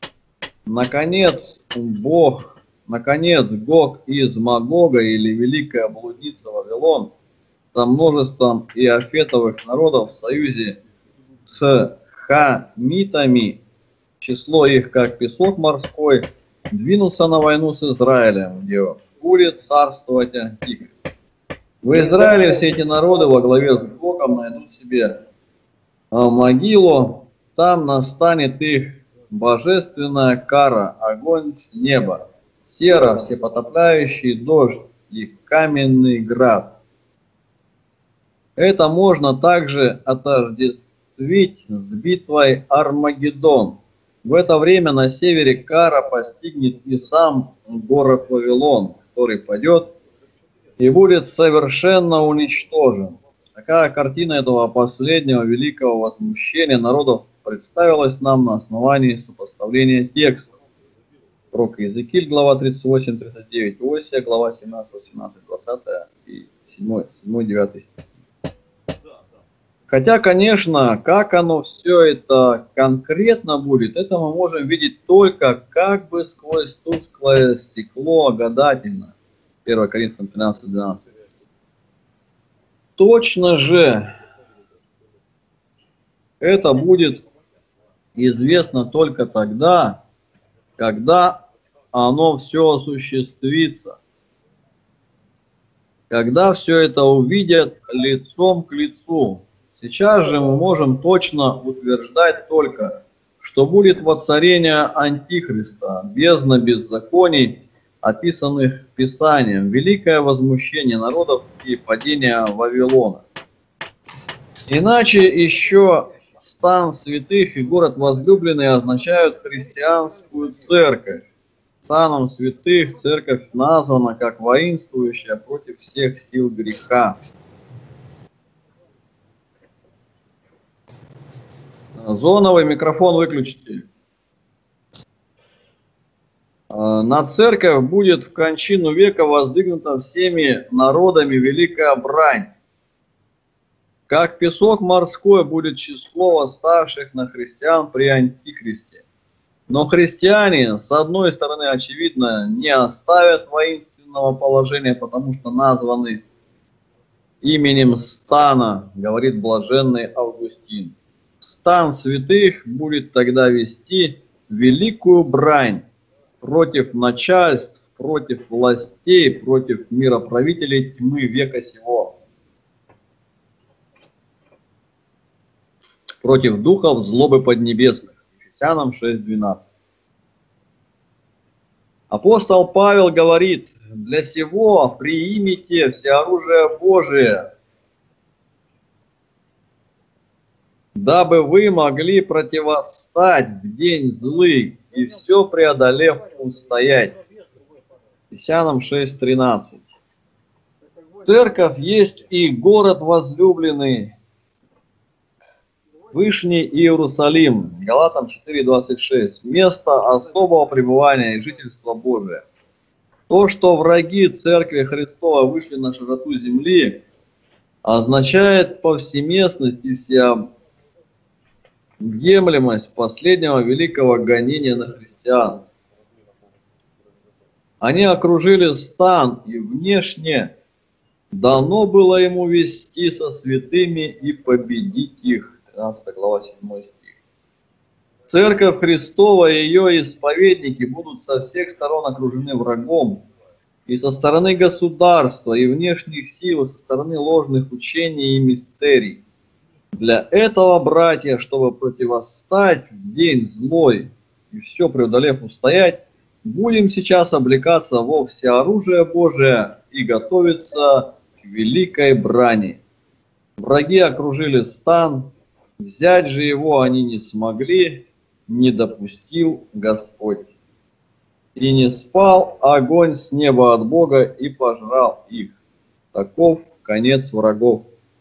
Наконец, Бог, наконец, Гог из Магога или великая блудница Вавилон со множеством иафетовых народов в союзе с хамитами, число их как песок морской, двинутся на войну с Израилем, где будет царствовать Антихрист. В Израиле все эти народы во главе с Гогом найдут себе могилу. Там настанет их божественная кара, огонь с неба, сера, всепотопляющий дождь и каменный град. Это можно также отождествить с битвой Армагеддон. В это время на севере кара постигнет и сам город Вавилон, который падет и будет совершенно уничтожен. Такая картина этого последнего великого возмущения народов представилась нам на основании сопоставления текстов. Пророк Иезекииль, глава тридцать восемь тридцать девять, Осия, глава семнадцать восемнадцать двадцать и седьмой девятый. Хотя, конечно, как оно все это конкретно будет, это мы можем видеть только как бы сквозь тусклое стекло гадательно. первое Коринфянам пятнадцать двенадцать. Точно же Это будет известно только тогда, когда оно все осуществится. Когда все это увидят лицом к лицу. Сейчас же мы можем точно утверждать только, что будет воцарение Антихриста, бездна беззаконий, описанных Писанием, великое возмущение народов и падение Вавилона. Иначе еще стан святых и город возлюбленный означают христианскую церковь. Станом святых церковь названа как воинствующая против всех сил греха. Зоновый микрофон выключите. На церковь будет в кончину века воздвигнута всеми народами великая брань. Как песок морской будет число восставших на христиан при Антихристе. Но христиане, с одной стороны, очевидно, не оставят воинственного положения, потому что названы именем стана, говорит блаженный Августин. Стан святых будет тогда вести великую брань против начальств, против властей, против мироправителей тьмы века сего, против духов злобы поднебесных. Ефесянам шесть двенадцать. Апостол Павел говорит: для сего приимите всеоружие Божие, дабы вы могли противостать в день злый и все преодолев устоять. Ефесянам шесть тринадцать. Церковь есть и город возлюбленный, Вышний Иерусалим, Галатам четыре двадцать шесть, место особого пребывания и жительства Божия. То, что враги Церкви Христова вышли на широту земли, означает повсеместность и всеобъемлемость последнего великого гонения на христиан. Они окружили стан, и внешне дано было ему вести со святыми и победить их. тринадцатая глава, седьмой стих. Церковь Христова и ее исповедники будут со всех сторон окружены врагом, и со стороны государства, и внешних сил, и со стороны ложных учений и мистерий. Для этого, братья, чтобы противостать в день злой и все преодолев устоять, будем сейчас облекаться во всеоружие Божие и готовиться к великой брани. Враги окружили стан, взять же его они не смогли, не допустил Господь. И не спал огонь с неба от Бога и пожрал их. Таков конец врагов.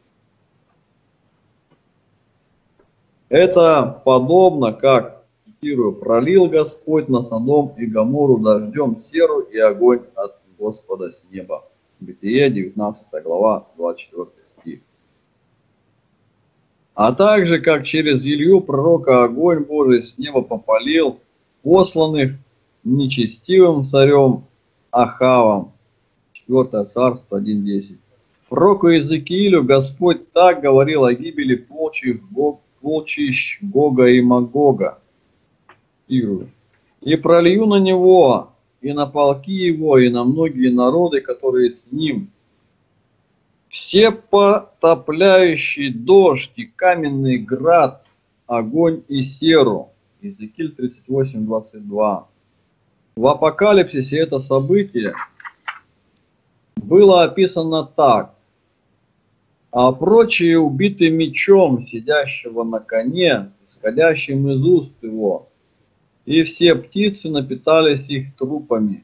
Это подобно, как, цитирую, пролил Господь на Содом и Гоморру дождем серу и огонь от Господа с неба. Бытие, девятнадцатая глава, двадцать четвёртый стих. А также, как через Илью пророка огонь Божий с неба попалил посланных нечестивым царем Ахавом. четвёртое царство один десять. Пророку Иезекиилю Господь так говорил о гибели полчищ, полчищ Гога и Магога. И пролью на него, и на полки его, и на многие народы, которые с ним. Все потопляющий дождь и каменный град, огонь и серу. Иезекииль тридцать восемь двадцать два. В Апокалипсисе это событие было описано так: а прочие убиты мечом сидящего на коне, исходящим из уст его, и все птицы напитались их трупами.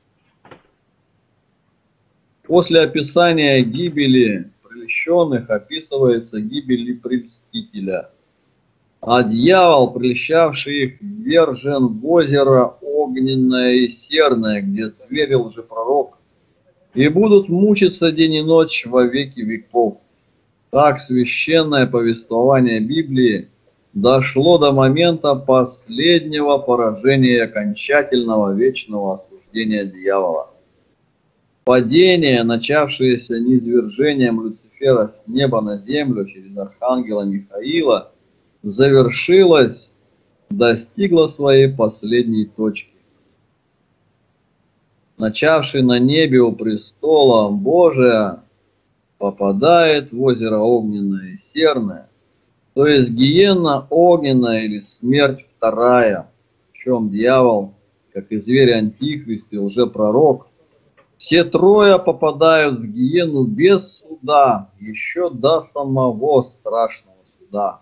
После описания гибели прельщенных описывается гибель прельстителя. А дьявол, прельщавший их, ввержен в озеро огненное и серное, где зверь лжепророк, и будут мучиться день и ночь во веки веков. Так священное повествование Библии дошло до момента последнего поражения и окончательного вечного осуждения дьявола. Падение, начавшееся низвержением Люцифера с неба на землю через архангела Михаила, завершилась, достигла своей последней точки. Начавший на небе у престола Божия попадает в озеро огненное и серное, то есть гиенна огненная или смерть вторая, в чем дьявол, как и зверь антихрист и лжепророк, все трое попадают в гиену без суда, еще до самого страшного суда.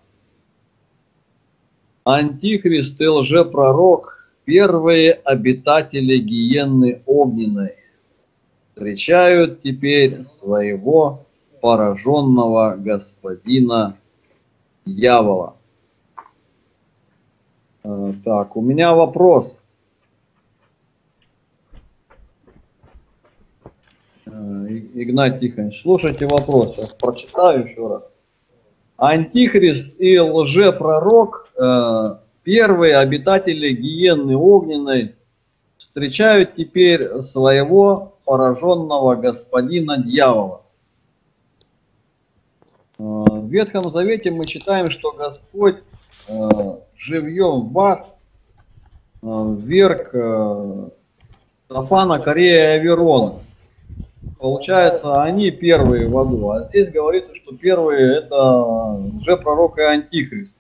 Антихрист и лжепророк – первые обитатели гиенны огненной, встречают теперь своего пораженного господина дьявола. Э, так, у меня вопрос. Э, Игнат Тихонович, слушайте вопрос, сейчас прочитаю еще раз. Антихрист и лжепророк, э, первые обитатели гиенны огненной, встречают теперь своего пораженного господина дьявола. В Ветхом Завете мы читаем, что Господь э, живьем в ад э, вверг э, Сафана, Корея и Аверона. Получается, они первые в аду. А здесь говорится, что первые это лжепророк и антихрист.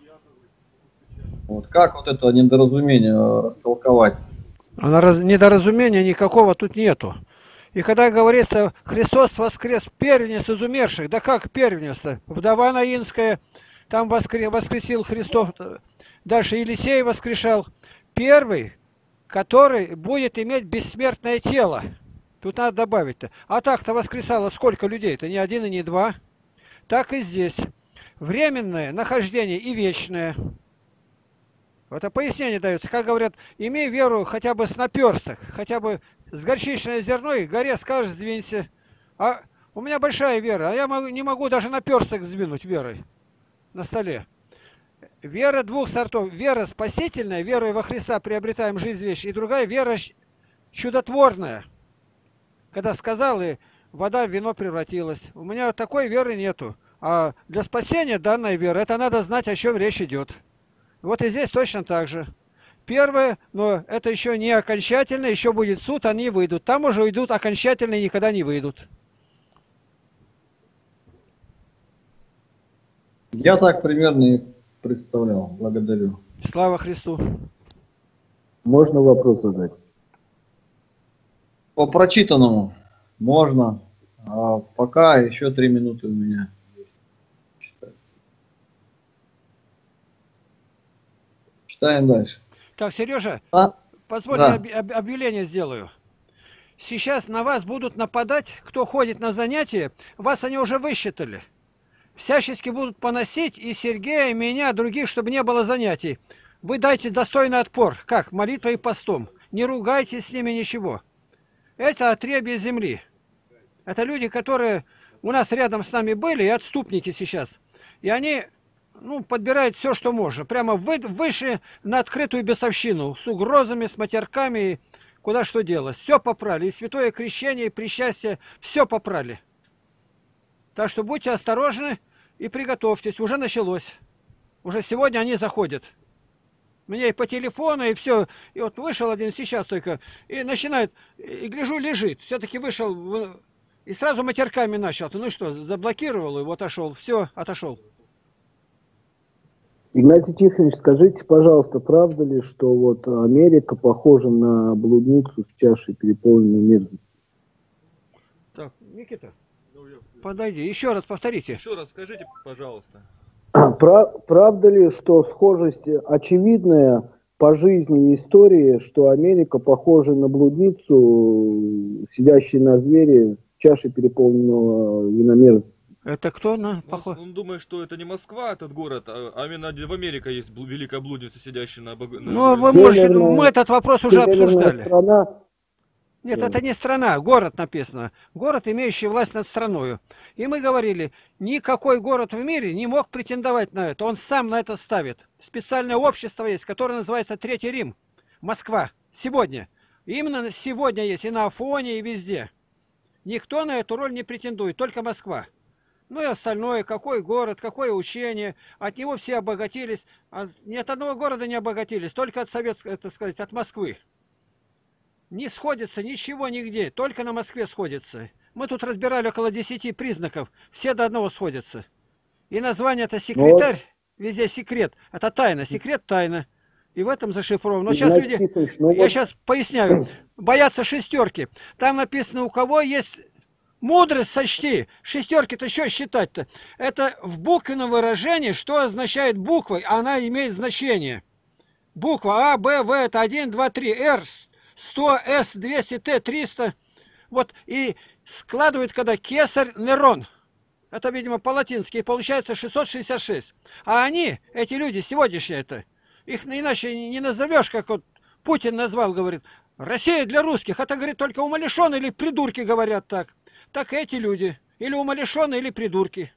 Вот как вот это недоразумение растолковать? Недоразумения никакого тут нету. И когда говорится, Христос воскрес, первенец из умерших, да как первенец-то? Вдова Наинская, там воскрес, воскресил Христос, дальше Елисей воскрешал. Первый, который будет иметь бессмертное тело. Тут надо добавить-то. А так-то воскресало сколько людей-то? Не один и не два. Так и здесь. Временное нахождение и вечное. Это пояснение дается. Как говорят, имей веру хотя бы с наперсток, хотя бы с горчичное зерно, и горе скажешь, сдвинься. А у меня большая вера, а я могу, не могу даже наперсток сдвинуть верой на столе. Вера двух сортов. Вера спасительная, верой во Христа приобретаем жизнь вещи, и другая вера чудотворная. Когда сказал, и вода в вино превратилась. У меня такой веры нету. А для спасения данной веры, это надо знать, о чем речь идет. Вот и здесь точно так же. Первое, но это еще не окончательно, еще будет суд, они выйдут. Там уже уйдут окончательно и никогда не выйдут. Я так примерно и представлял. Благодарю. Слава Христу. Можно вопрос задать? По прочитанному можно. А пока еще три минуты у меня. Читаем дальше. Так, Сережа, А? позволь, Да. я об- об- объявление сделаю. Сейчас на вас будут нападать, кто ходит на занятия, вас они уже высчитали. Всячески будут поносить и Сергея, и меня, других, чтобы не было занятий. Вы дайте достойный отпор, как молитвой и постом. Не ругайтесь с ними ничего. Это отребье земли. Это люди, которые у нас рядом с нами были, и отступники сейчас. И они... Ну, подбирают все, что можно. Прямо вы, выше на открытую бесовщину. С угрозами, с матерками. Куда что делать. Все попрали. И святое крещение, и причастие. Все попрали. Так что будьте осторожны и приготовьтесь. Уже началось. Уже сегодня они заходят. Мне и по телефону, и все. И вот вышел один сейчас только. И начинает. И гляжу, лежит. Все-таки вышел. И сразу матерками начал. Ну что, заблокировал его, отошел. Все, отошел. Игнатий Тихонович, скажите, пожалуйста, правда ли, что вот Америка похожа на блудницу с чашей переполненной мерзостью? Так, Никита, подойди, еще раз повторите. Еще раз скажите, пожалуйста. Пра- правда ли, что схожесть очевидная по жизни и истории, что Америка похожа на блудницу, сидящую на звере с чашей переполненного виномерзости? Это кто на Он, похож? он думает, что это не Москва, этот город, а, а именно в Америке есть бл- великая блудница, сидящая на... бог- на Ну, вы бог- можете, Северная- мы этот вопрос уже Северная обсуждали. страна. Нет, это не страна, город написано. Город, имеющий власть над страною. И мы говорили, никакой город в мире не мог претендовать на это. Он сам на это ставит. Специальное общество есть, которое называется Третий Рим. Москва. Сегодня. Именно сегодня есть и на Афоне, и везде. Никто на эту роль не претендует, только Москва. Ну и остальное, какой город, какое учение. От него все обогатились. А ни от одного города не обогатились, только от советского, это сказать, от Москвы. Не сходится ничего нигде, только на Москве сходится. Мы тут разбирали около десяти признаков, все до одного сходятся. И название это секретарь, везде секрет. Это тайна, секрет тайна. И в этом зашифровано. Но сейчас люди, ну, я вот... сейчас поясняю, боятся шестерки. Там написано, у кого есть мудрость, сочти. Шестерки-то что считать-то? Это в буквенном выражении, что означает буквой, она имеет значение. Буква А, Б, В, это один, два, три, Р, сто, С, двести, Т, триста. Вот, и складывают, когда кесарь, Нерон. Это, видимо, по-латински, и получается шестьсот шестьдесят шесть. А они, эти люди, сегодняшние это, их иначе не назовешь, как вот Путин назвал, говорит, Россия для русских. Это, говорит, только умалишенные или придурки говорят так. Так эти люди, или умалишенные, или придурки.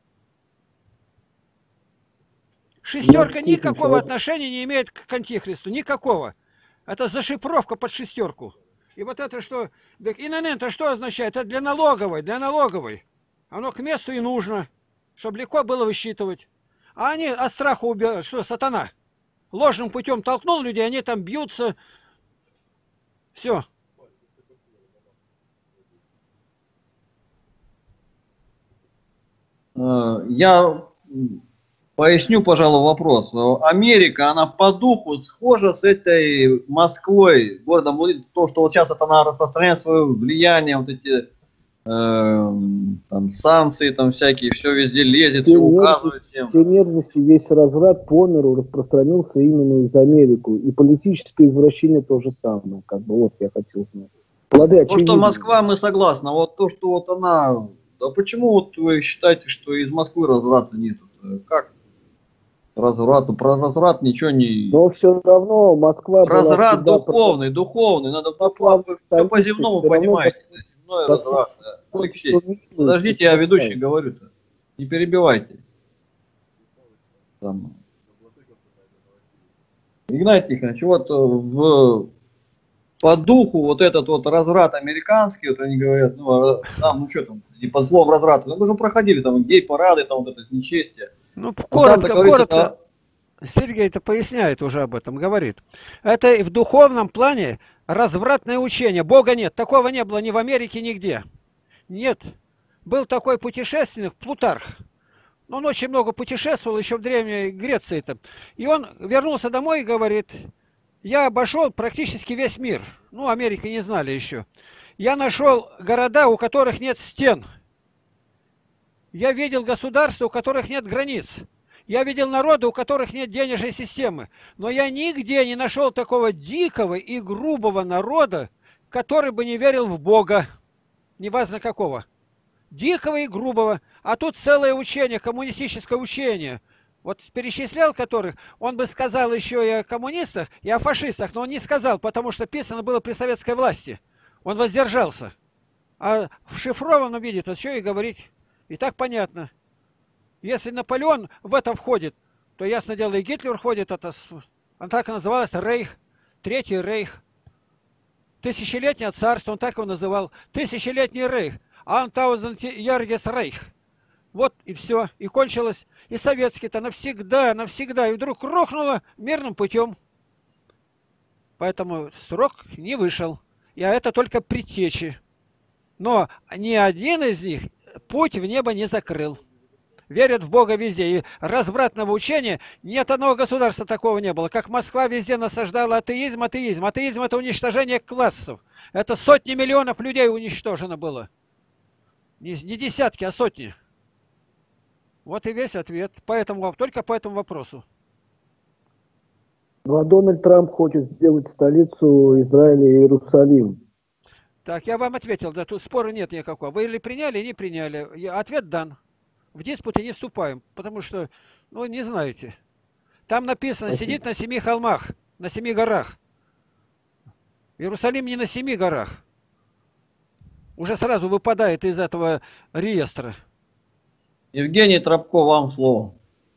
Шестерка никакого отношения не имеет к антихристу, никакого. Это зашифровка под шестерку. И вот это что, ИНН-то что означает? Это для налоговой, для налоговой. Оно к месту и нужно, чтобы легко было высчитывать. А они от страха убивают, что сатана. Ложным путем толкнул людей, они там бьются. Все. Я поясню, пожалуй, вопрос. Америка, она по духу схожа с этой Москвой, городом, то, что вот сейчас это она распространяет свое влияние, вот эти там санкции, там всякие, все везде лезет, все, все указывает всем. Все мерзости, весь разврат по миру распространился именно из Америки. И политическое извращение то же самое. Как бы вот я хотел знать. Плоды то, что Москва, мы согласны. Вот то, что вот она... Да почему вот вы считаете, что из Москвы разврата нет? Как? Разврату, про разврат ничего не... Но все равно Москва... Разврат духовный, про... духовный. Надо Москва, все по-земному понимаете. Разврат, да. Подождите, я ведущий говорю-то. Не перебивайте. Там. Игнатий Тихонович, вот в, по духу вот этот вот разврат американский, вот они говорят, ну, там, ну что там, не под словом разврата, ну, мы же проходили там гей-парады, там вот это нечестие. Ну, коротко, там, коротко, Сергей это поясняет уже об этом, говорит. Это в духовном плане развратное учение. Бога нет, такого не было ни в Америке, нигде. Нет. Был такой путешественник, Плутарх. Он очень много путешествовал еще в Древней Греции. -то. И он вернулся домой и говорит, я обошел практически весь мир. Ну, Америки не знали еще. Я нашел города, у которых нет стен. Я видел государства, у которых нет границ. Я видел народы, у которых нет денежной системы. Но я нигде не нашел такого дикого и грубого народа, который бы не верил в Бога. Неважно какого. Дикого и грубого. А тут целое учение, коммунистическое учение. Вот перечислял которых, он бы сказал еще и о коммунистах, и о фашистах, но он не сказал, потому что писано было при советской власти. Он воздержался. А в шифрованном виде, то что и говорить. И так понятно. Если Наполеон в это входит, то, ясно дело, и Гитлер входит. Это, он так и назывался Рейх, Третий Рейх. Тысячелетнее царство, он так его называл. Тысячелетний Рейх. Антаузенд Яргес Рейх. Вот и все. И кончилось. И советский-то навсегда, навсегда. И вдруг рухнуло мирным путем. Поэтому срок не вышел. И это только предтечи. Но ни один из них путь в небо не закрыл. Верят в Бога везде. И развратного учения нет одного государства такого не было. Как Москва везде насаждала атеизм, атеизм. Атеизм – это уничтожение классов. Это сотни миллионов людей уничтожено было. Не, не десятки, а сотни. Вот и весь ответ. Поэтому, только по этому вопросу. Ну а Дональд Трамп хочет сделать столицу Израиля Иерусалим. Так, я вам ответил. Да, тут спора нет никакого. Вы или приняли, или не приняли. Ответ дан. В диспуте не вступаем, потому что, ну, не знаете. Там написано, Спасибо. Сидит на семи холмах, на семи горах. Иерусалим не на семи горах. Уже сразу выпадает из этого реестра. Евгений Тропко, вам слово.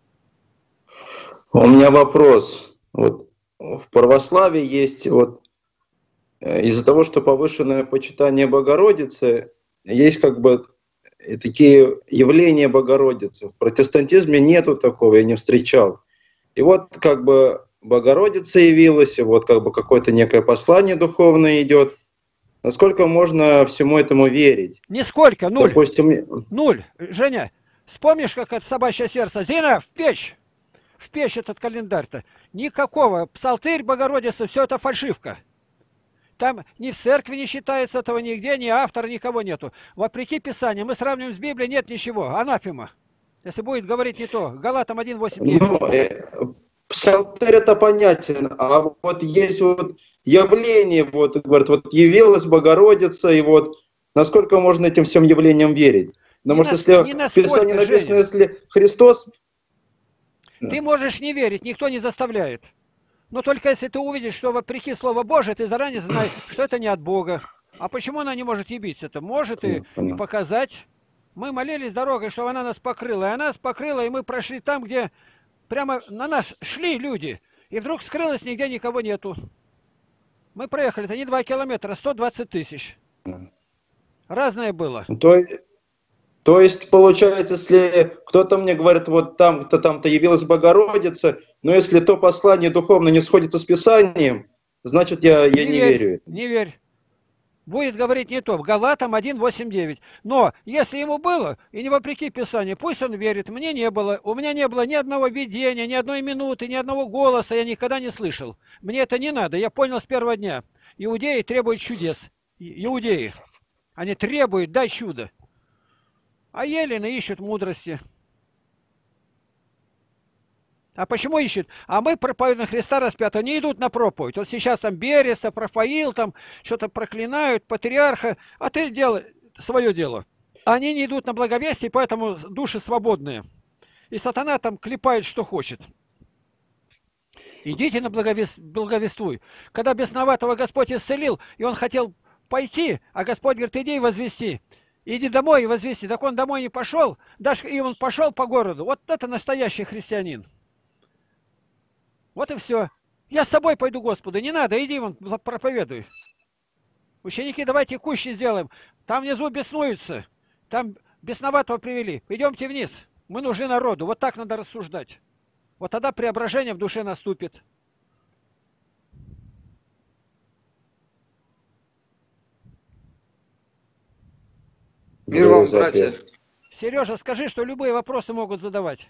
У меня вопрос. Вот в православии есть вот из-за того, что повышенное почитание Богородицы, есть как бы и такие явления Богородицы. В протестантизме нету такого, я не встречал. И вот как бы Богородица явилась, и вот как бы какое-то некое послание духовное идет. Насколько можно всему этому верить? Нисколько, нуль. Допустим, Нуль. Женя, вспомнишь, как это собачье сердце? Зина, в печь! В печь этот календарь-то. Никакого. Псалтырь Богородицы, все это фальшивка. Там ни в церкви не считается этого нигде, ни автора, никого нету. Вопреки Писанию, мы сравниваем с Библией, нет ничего. Анафема. Если будет говорить не то. Галатам один восемь девять. ну, э, псалтырь это понятен, а вот есть вот явление, вот, говорят, вот явилась Богородица, и вот насколько можно этим всем явлениям верить? Потому что если в Писании написано, если Христос... Ты можешь не верить, никто не заставляет. Но только если ты увидишь, что вопреки Слову Божие, ты заранее знаешь, что это не от Бога. А почему она не может ебиться-то? Может и, и показать. Мы молились дорогой, чтобы она нас покрыла. И она нас покрыла, и мы прошли там, где прямо на нас шли люди. И вдруг скрылось, нигде никого нету. Мы проехали, это не два километра, сто двадцать тысяч. Разное было. То, то есть, получается, если кто-то мне говорит, вот там-то, там-то явилась Богородица, но если то послание духовно не сходится с Писанием, значит, я, я не, не верь, верю. Не верь. Будет говорить не то. В Галатам один восемь девять. Но если ему было, и не вопреки Писанию, пусть он верит. Мне не было. У меня не было ни одного видения, ни одной минуты, ни одного голоса. Я никогда не слышал. Мне это не надо. Я понял с первого дня. Иудеи требуют чудес. Иудеи. Они требуют, дай чудо. А елены ищут мудрости. А почему ищут? А мы, проповедуем Христа распятого, не идут на проповедь. Вот сейчас там Береста, Рафаил, там что-то проклинают, патриарха. А ты делай свое дело. Они не идут на благовестие, поэтому души свободные. И сатана там клепает, что хочет. Идите на благовест... благовествуй. Когда бесноватого Господь исцелил, и он хотел пойти, а Господь говорит, иди и возвести. Иди домой и возвести. Так он домой не пошел, даже и он пошел по городу. Вот это настоящий христианин. Вот и все. Я с тобой пойду, Господу. Не надо, иди вон, проповедуй. Ученики, давайте кущи сделаем. Там внизу беснуются. Там бесноватого привели. Идемте вниз. Мы нужны народу. Вот так надо рассуждать. Вот тогда преображение в душе наступит. Мир вам, братья. Сережа, скажи, что любые вопросы могут задавать.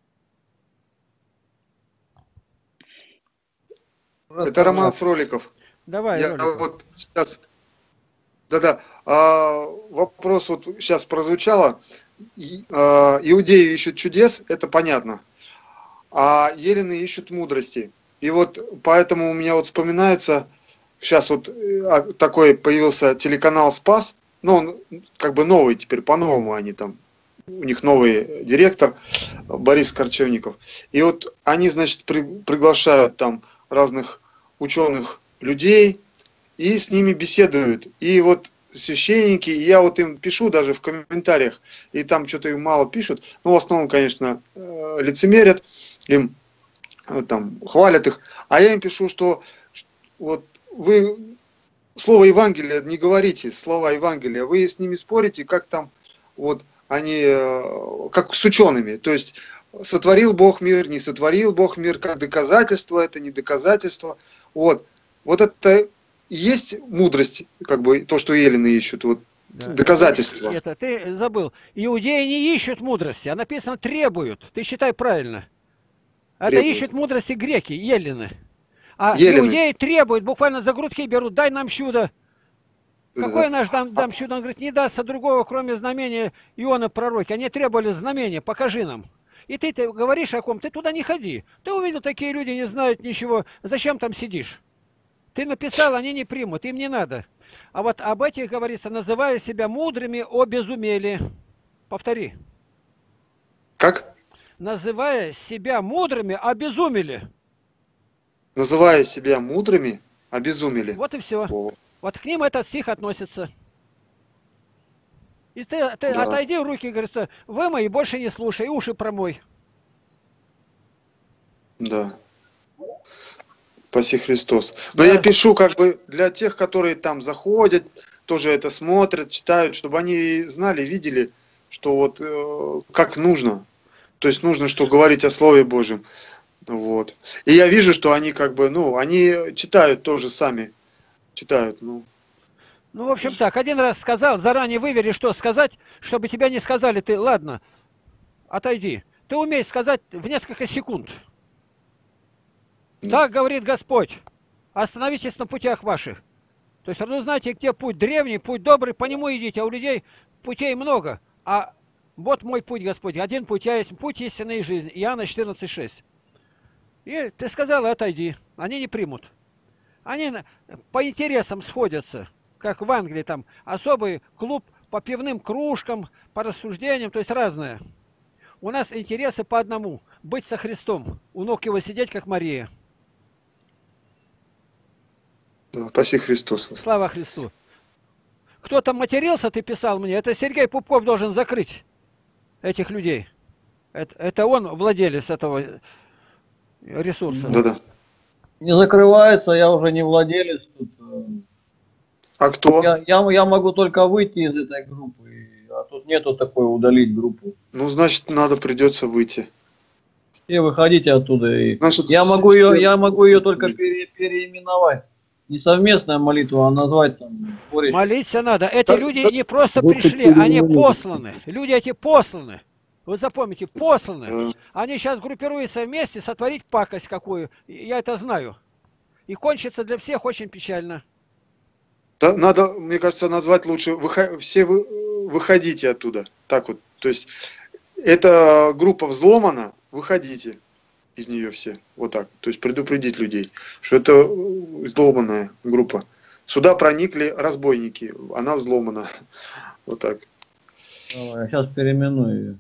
Это Роман Фроликов. Давай, я Роликов. Вот сейчас, да-да, а, вопрос вот сейчас прозвучало. И, а, иудеи ищут чудес, это понятно. А елены ищут мудрости. И вот поэтому у меня вот вспоминается, сейчас вот такой появился телеканал «Спас», ну он как бы новый теперь, по-новому они там, у них новый директор Борис Корчевников. И вот они, значит, при, приглашают там разных ученых людей и с ними беседуют. И вот священники, и я вот им пишу даже в комментариях, и там что-то им мало пишут, но в основном, конечно, лицемерят, им там хвалят их, а я им пишу, что вот вы слово Евангелия не говорите, слова Евангелия, вы с ними спорите, как там вот они, как с учеными, то есть сотворил Бог мир, не сотворил Бог мир, как доказательство, это не доказательство. Вот, вот это и есть мудрость, как бы то, что елены ищут, вот да. Доказательства. Это ты забыл. Иудеи не ищут мудрости, а написано требуют. Ты считай правильно. Это требуют. Ищут мудрости греки, елены. А елены. Иудеи требуют, буквально за грудки берут, дай нам чудо. Какое наш дам, дам чудо? Он говорит, не дастся другого, кроме знамения Иона пророки. Они требовали знамения, покажи нам. И ты, ты говоришь о ком, ты туда не ходи. Ты увидел, такие люди не знают ничего. Зачем там сидишь? Ты написал, они не примут, им не надо. А вот об этих говорится, называя себя мудрыми, обезумели. Повтори. Как? Называя себя мудрыми, обезумели. Называя себя мудрыми, обезумели. Вот и все. О. Вот к ним этот стих относится. И ты, ты да. Отойди руки, говорится, вымой и больше не слушай, уши промой. Да. Спаси Христос. Но да. Я пишу как бы для тех, которые там заходят, тоже это смотрят, читают, чтобы они знали, видели, что вот э, как нужно. То есть нужно, что говорить о Слове Божьем. Вот. И я вижу, что они как бы, ну, они читают тоже сами. Читают, ну. Ну, в общем так, один раз сказал, заранее вывери, что сказать, чтобы тебя не сказали, ты, ладно, отойди. Ты умеешь сказать в несколько секунд. Так говорит Господь, остановитесь на путях ваших. То есть, ну, знаете, где путь древний, путь добрый, по нему идите, а у людей путей много. А вот мой путь, Господь, один путь, я есть путь истинной жизни. Иоанна четырнадцать шесть. И ты сказал, отойди. Они не примут. Они по интересам сходятся. Как в Англии, там особый клуб по пивным кружкам, по рассуждениям, то есть разное. У нас интересы по одному. Быть со Христом. У ног его сидеть, как Мария. Да, спаси Христос. Слава Христу. Кто там матерился, ты писал мне, это Сергей Пупков должен закрыть этих людей. Это, это он владелец этого ресурса. Да-да. Не закрывается, я уже не владелец тут. А кто? Я, я, я могу только выйти из этой группы, а тут нету такой удалить группу. Ну, значит, надо, придется выйти. И выходите оттуда. И значит, я, могу ее, я могу ее только пере, переименовать. Не совместная молитва, а назвать там... Борщ. Молиться надо. Эти Да, люди да, не просто вот пришли, это они переименовать. посланы. Люди эти посланы. Вы запомните, посланы. Да. Они сейчас группируются вместе, сотворить пакость какую. Я это знаю. И кончится для всех очень печально. Да, надо, мне кажется, назвать лучше, выход, все вы, выходите оттуда. Так вот, то есть, эта группа взломана, выходите из нее все. Вот так. То есть, предупредить людей, что это взломанная группа. Сюда проникли разбойники, она взломана. Вот так. Давай, я сейчас переименую ее.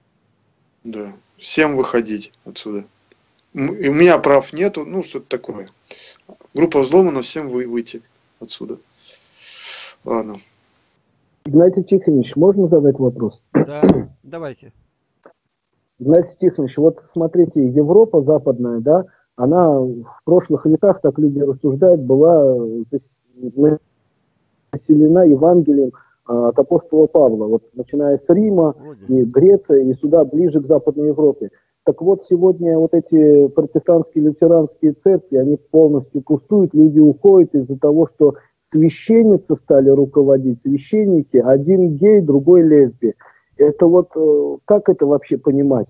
Да. Всем выходить отсюда. М- и у меня прав нету, ну, что-то такое. Группа взломана, всем вы, выйти отсюда. Ладно. Игнатий Тихонович, можно задать вопрос? Да, давайте. Игнатий Тихонович, вот смотрите, Европа западная, да, она в прошлых веках, так люди рассуждают, была зас- населена Евангелием а, от апостола Павла, вот начиная с Рима, и Греция, и сюда, ближе к Западной Европе. Так вот, сегодня вот эти протестантские, лютеранские церкви, они полностью пустуют, люди уходят из-за того, что священницы стали руководить, священники, один гей, другой лесби. Это вот, э, как это вообще понимать?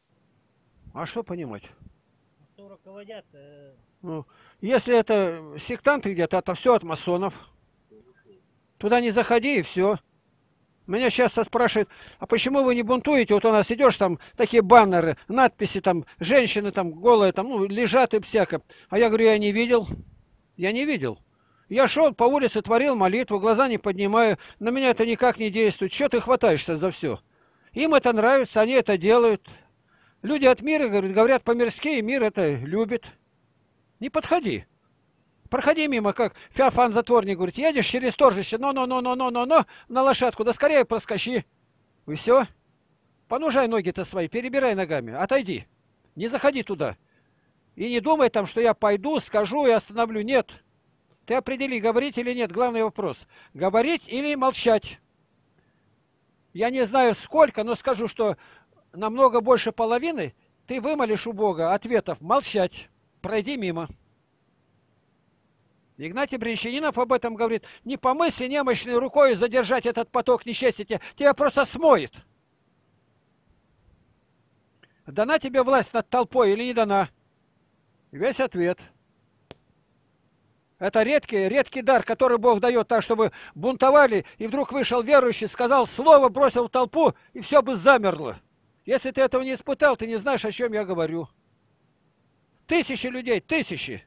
А что понимать? Кто руководят? Ну, если это сектанты где-то, это все от масонов. Туда не заходи и все. Меня часто спрашивают, а почему вы не бунтуете? Вот у нас идешь, там такие баннеры, надписи, там женщины там голые, там ну, лежат и всяко. А я говорю, я не видел. Я не видел. Я шел по улице, творил молитву, глаза не поднимаю, на меня это никак не действует. Чего ты хватаешься за все? Им это нравится, они это делают. Люди от мира говорят, говорят по-мирски, и мир это любит. Не подходи. Проходи мимо, как Феофан-затворник говорит, едешь через торжище, но-но-но-но-но-но-но, на лошадку, да скорее проскочи. И все. Понужай ноги-то свои, перебирай ногами, отойди. Не заходи туда. И не думай там, что я пойду, скажу и остановлю. Нет. Ты определи, говорить или нет, главный вопрос. Говорить или молчать. Я не знаю сколько, но скажу, что намного больше половины ты вымолишь у Бога ответов молчать. Пройди мимо. Игнатий Бринчанинов об этом говорит. Не помысли немощной рукой задержать этот поток несчастья. Тебя просто смоет. Дана тебе власть над толпой или не дана? Весь ответ. Это редкий, редкий дар, который Бог дает так, чтобы бунтовали, и вдруг вышел верующий, сказал слово, бросил в толпу, и все бы замерло. Если ты этого не испытал, ты не знаешь, о чем я говорю. Тысячи людей, тысячи.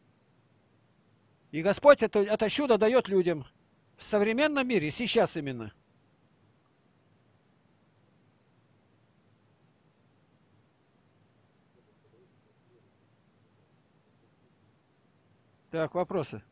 И Господь это, это чудо дает людям. В современном мире, сейчас именно. Так, вопросы?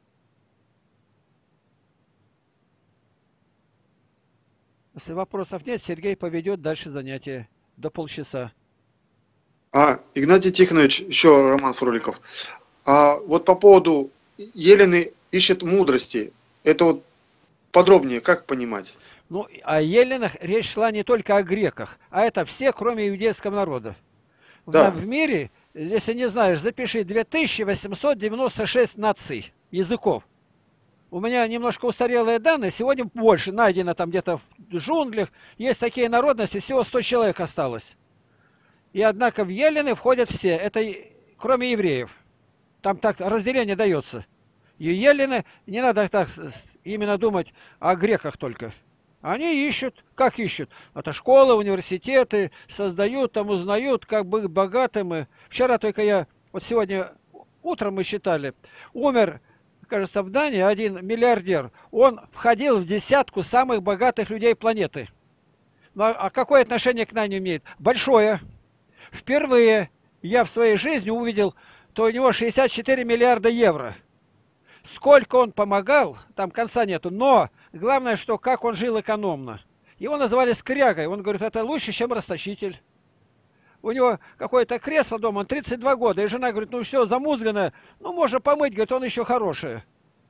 Если вопросов нет, Сергей поведет дальше занятие до полчаса. А, Игнатий Тихонович, еще Роман Фроликов. А вот по поводу Елены ищет мудрости. Это вот подробнее, как понимать? Ну, о эллинах речь шла не только о греках, а это все, кроме иудейского народа. Да. В мире, если не знаешь, запиши две тысячи восемьсот девяносто шесть наций, языков. У меня немножко устарелые данные, сегодня больше, найдено там где-то в джунглях. Есть такие народности, всего сто человек осталось. И однако в эллины входят все, это кроме евреев. Там так разделение дается. И эллины, не надо так именно думать о греках только. Они ищут, как ищут? Это школы, университеты, создают, там узнают, как быть богатым. И вчера только я, вот сегодня утром мы считали, умер, кажется, в Дании один миллиардер. Он входил в десятку самых богатых людей планеты. Ну, а какое отношение к нам имеет? Большое. Впервые я в своей жизни увидел, то у него шестьдесят четыре миллиарда евро. Сколько он помогал, там конца нету, но главное, что как он жил экономно. Его называли скрягой. Он говорит, это лучше, чем расточитель. У него какое-то кресло дома, он тридцать два года, и жена говорит, ну все, замузганное, ну можно помыть, говорит, он еще хороший.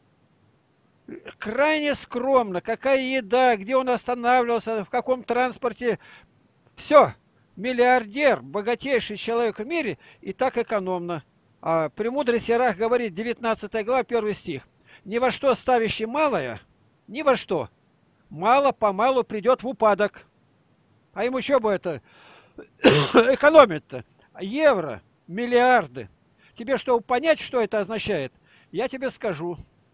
Крайне скромно, какая еда, где он останавливался, в каком транспорте. Все, миллиардер, богатейший человек в мире, и так экономно. А премудрый Сирах говорит, девятнадцатая глава, первый стих. Ни во что ставящий малое, ни во что, мало-помалу придет в упадок. А ему что бы это экономить-то? Евро, миллиарды. Тебе, чтобы понять, что это означает, я тебе скажу.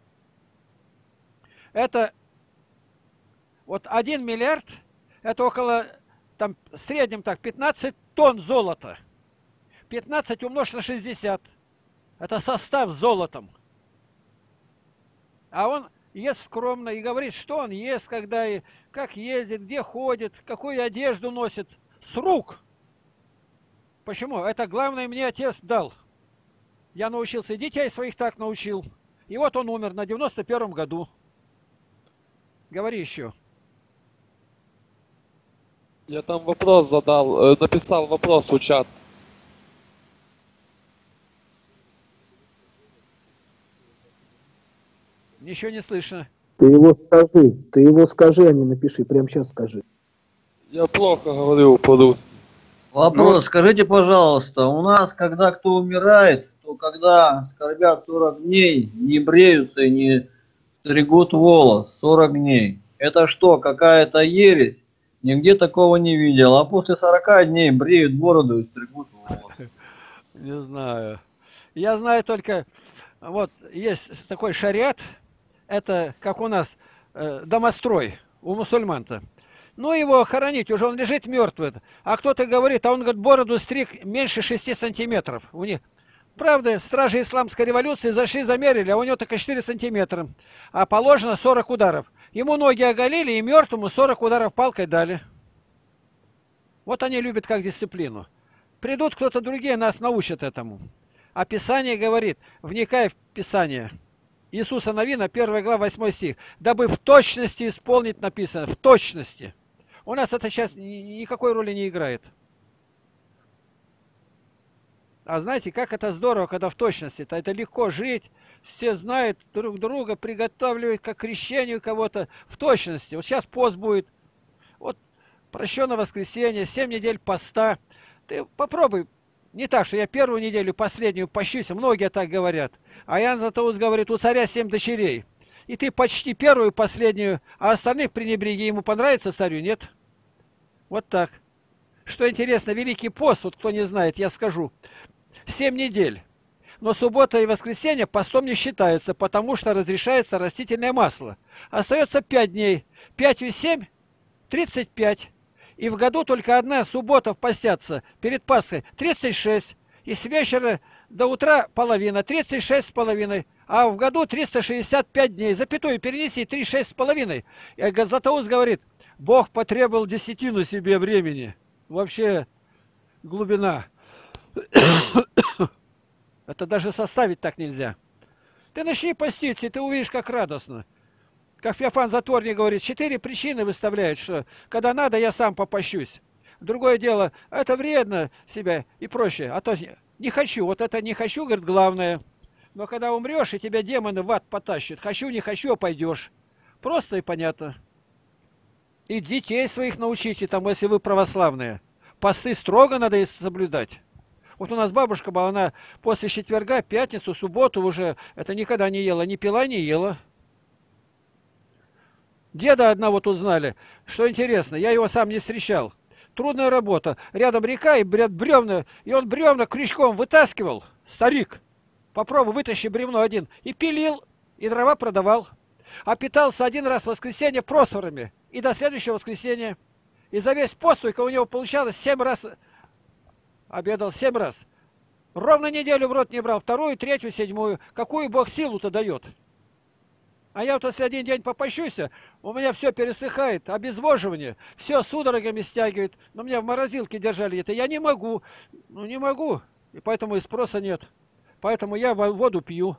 Это вот один миллиард, это около, там, в среднем так, пятнадцать тонн золота. пятнадцать умножить на шестьдесят. Это состав с золотом. А он ест скромно и говорит, что он ест, когда и как ездит, где ходит, какую одежду носит. С рук. Почему? Это главное мне отец дал. Я научился, и детей своих так научил. И вот он умер на девяносто первом году. Говори еще. Я там вопрос задал, э, написал вопрос в чат. Ничего не слышно. Ты его скажи, ты его скажи, а не напиши, прямо сейчас скажи. Я плохо говорю по-русски. Вопрос, Ну, скажите, пожалуйста, у нас, когда кто умирает, то когда скорбят сорок дней, не бреются и не стригут волос сорок дней. Это что, какая-то ересь? Нигде такого не видел. А после сорока дней бреют бороду и стригут волосы. Не знаю. Я знаю только, вот есть такой шариат, это как у нас э, домострой у мусульман-то. Ну, его хоронить, уже он лежит мертвый. А кто-то говорит, а он, говорит, бороду стриг меньше шести сантиметров. У них, правда, стражи исламской революции зашли, замерили, а у него только четыре сантиметра. А положено сорок ударов. Ему ноги оголили, и мертвому сорок ударов палкой дали. Вот они любят как дисциплину. Придут кто-то другие, нас научат этому. А Писание говорит, вникай в Писание. Иисуса Навина, первая глава, восьмой стих. Дабы в точности исполнить написано. В точности. У нас это сейчас никакой роли не играет. А знаете, как это здорово, когда в точности-то. Это легко жить. Все знают друг друга, приготавливают как к крещению кого-то. В точности. Вот сейчас пост будет. Вот прощенное воскресенье, семь недель поста. Ты попробуй. Не так, что я первую неделю, последнюю пощусь, многие так говорят. А Иоанн Златоуст говорит, у царя семь дочерей. И ты почти первую, последнюю, а остальных пренебреги. Ему понравится царю, нет? Вот так. Что интересно, Великий пост, вот кто не знает, я скажу, семь недель. Но суббота и воскресенье постом не считаются, потому что разрешается растительное масло. Остается пять дней. пять и семь – тридцать пять. И в году только одна суббота постятся перед Пасхой тридцать шесть. И с вечера до утра половина, тридцать шесть с половиной. А в году триста шестьдесят пять дней. Запятую перенеси, тридцать шесть с половиной. И Златоуст говорит, Бог потребовал десятину себе времени. Вообще глубина. Это даже составить так нельзя. Ты начни поститься, и ты увидишь, как радостно. Как Феофан Затворник говорит, четыре причины выставляют, что когда надо, я сам попощусь. Другое дело, это вредно себя и проще. А то не хочу, вот это не хочу, говорит, главное. Но когда умрешь, и тебя демоны в ад потащат, хочу, не хочу, а пойдешь. Просто и понятно. И детей своих научите, там, если вы православные. Посты строго надо соблюдать. Вот у нас бабушка была, она после четверга, пятницу, субботу уже, это никогда не ела, ни пила, не ела. Деда одного тут знали. Что интересно, я его сам не встречал. Трудная работа. Рядом река и бревна, и он бревна крючком вытаскивал. Старик. Попробуй, вытащи бревно один. И пилил, и дрова продавал. А питался один раз в воскресенье просфорами. И до следующего воскресенья. И за весь пост только у него получалось семь раз. Обедал семь раз. Ровно неделю в рот не брал. Вторую, третью, седьмую. Какую Бог силу-то дает? А я вот если один день попощусь, у меня все пересыхает, обезвоживание, все судорогами стягивает. Но меня в морозилке держали это. Я не могу. Ну не могу. И поэтому и спроса нет. Поэтому я воду пью.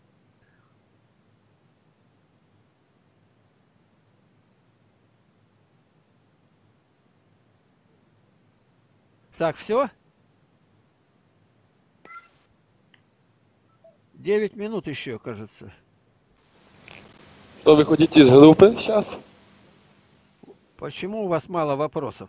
Так, все? Девять минут еще, кажется. Что, вы ходите из группы сейчас? Почему у вас мало вопросов?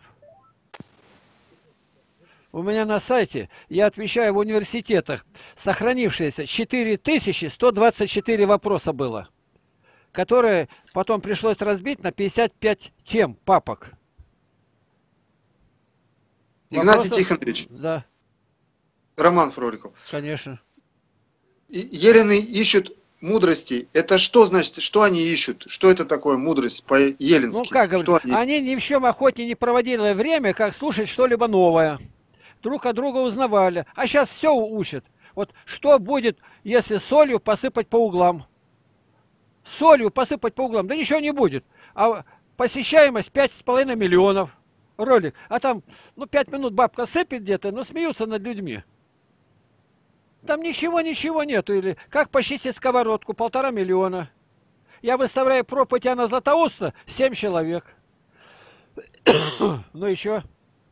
У меня на сайте, я отвечаю в университетах, сохранившиеся четыре тысячи сто двадцать четыре вопроса было, которые потом пришлось разбить на пятьдесят пять тем, папок. Игнатий Вопросов? Тихонович. Да. Роман Фроликов. Конечно. И елены ищут мудрости. Это что значит, что они ищут? Что это такое мудрость по-еленски? Ну как говорить, они... они ни в чем охотнее не проводили время, как слушать что-либо новое. Друг от друга узнавали. А сейчас все учат. Вот что будет, если солью посыпать по углам? Солью посыпать по углам? Да ничего не будет. А посещаемость пять с половиной миллионов. Ролик. А там, ну, пять минут бабка сыпет где-то, но смеются над людьми. Там ничего-ничего нету. Или как почистить сковородку? Полтора миллиона. Я выставляю проповедь Иоанна Златоуста, семь человек. Ну еще.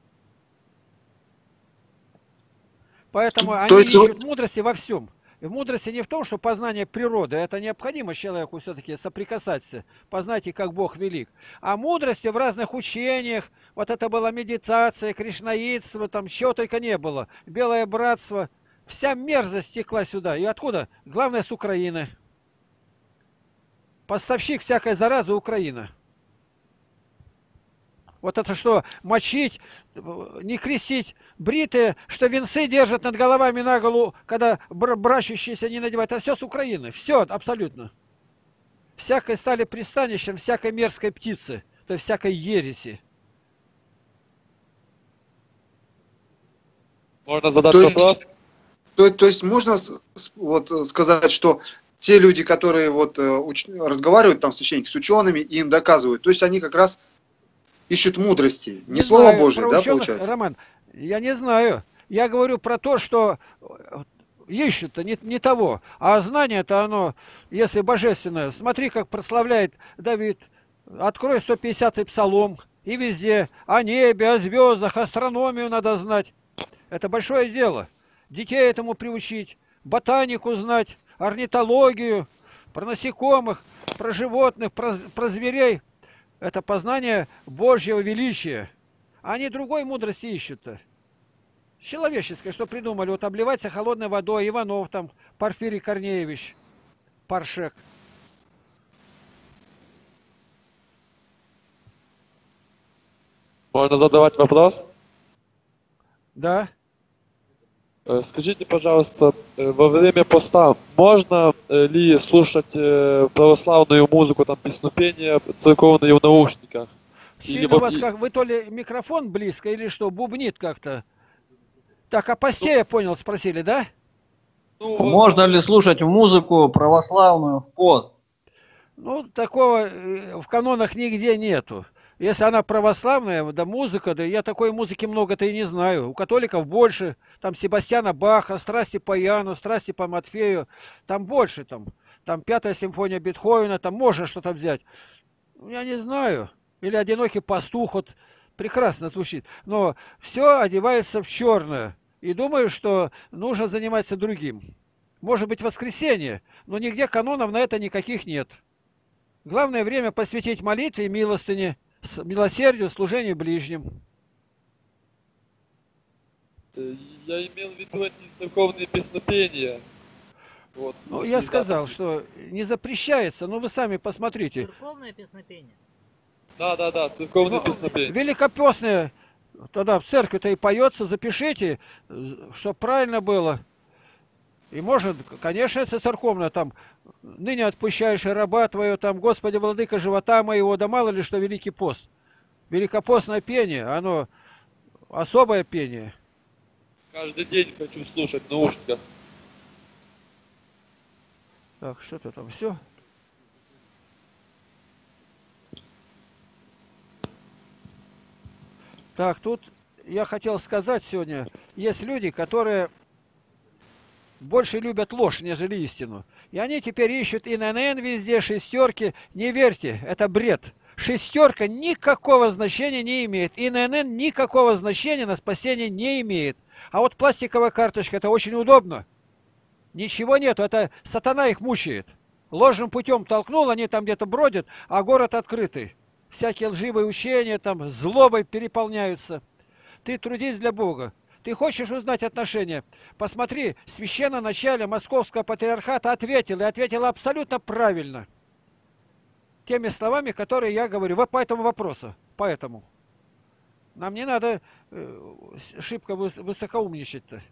Поэтому они есть... ищут мудрости во всем. И мудрости не в том, что познание природы, это необходимо человеку все-таки соприкасаться, познайте, как Бог велик. А мудрости в разных учениях, вот это была медитация, кришнаитство, там чего только не было, белое братство, вся мерзость текла сюда. И откуда? Главное, с Украины. Поставщик всякой заразы Украина. Вот это что, мочить, не крестить, бритые, что венцы держат над головами на голову, когда брачущиеся не надевают. Это все с Украины. Все, абсолютно. Всякой стали пристанищем всякой мерзкой птицы, то есть всякой ереси. Можно задать то вопрос? Есть, то, то есть можно вот сказать, что те люди, которые вот уч, разговаривают там священники с учеными, им доказывают, то есть они как раз ищут мудрости. Не, не слово знаю, Божие, да, ученых, получается? Роман, я не знаю. Я говорю про то, что ищут-то не, не того. А знание-то оно, если божественное. Смотри, как прославляет Давид. Открой сто пятидесятый псалом. И везде о небе, о звездах, астрономию надо знать. Это большое дело. Детей этому приучить. Ботанику знать. Орнитологию. Про насекомых. Про животных. Про, про зверей. Это познание Божьего величия. Они другой мудрости ищут-то. Человеческое, что придумали. Вот обливаться холодной водой. Иванов там, Порфирий Корнеевич, Паршек. Можно задавать вопрос? Да. Скажите, пожалуйста, во время поста можно ли слушать православную музыку, там, песнопения церковные в наушниках? Сильно или... у вас как, вы то ли микрофон близко, или что, бубнит как-то? Так, а посте, я понял, спросили, да? Ну, можно ли слушать музыку православную в пост? Ну, такого в канонах нигде нету. Если она православная, да музыка, да я такой музыки много-то и не знаю. У католиков больше. Там Себастьяна Баха, страсти по Яну, страсти по Матфею. Там больше. Там, там пятая симфония Бетховена, там можно что-то взять. Я не знаю. Или одинокий пастух, вот прекрасно звучит. Но все одевается в черное. И думаю, что нужно заниматься другим. Может быть, воскресенье, но нигде канонов на это никаких нет. Главное время посвятить молитве и милостыне, милосердию, служению ближним. Я имел в виду эти церковные песнопения. Вот. Ну, я сказал, что не запрещается, но вы сами посмотрите. Церковное песнопение? Да, да, да, церковные Ну, песнопения. великопостное, тогда в церкви-то и поется, запишите, чтобы правильно было. И может, конечно, это церковное, там, ныне отпущаешь и раба твою, там, Господи, владыка живота моего, да мало ли что Великий пост. Великопостное пение, оно особое пение. Каждый день хочу слушать в наушниках. Так, что-то там, все? Так, тут я хотел сказать сегодня, есть люди, которые больше любят ложь, нежели истину. И они теперь ищут и эн эн эн везде, шестерки. Не верьте, это бред. Шестерка никакого значения не имеет. И эн эн эн никакого значения на спасение не имеет. А вот пластиковая карточка, это очень удобно. Ничего нету, это сатана их мучает. Ложным путем толкнул, они там где-то бродят, а город открытый. Всякие лживые учения, там злобой переполняются. Ты трудись для Бога. Ты хочешь узнать отношения? Посмотри, священноначалие Московского патриархата ответил, и ответил абсолютно правильно. Теми словами, которые я говорю, вот по этому вопросу. Поэтому. Нам не надо э, шибко высокоумничать-то.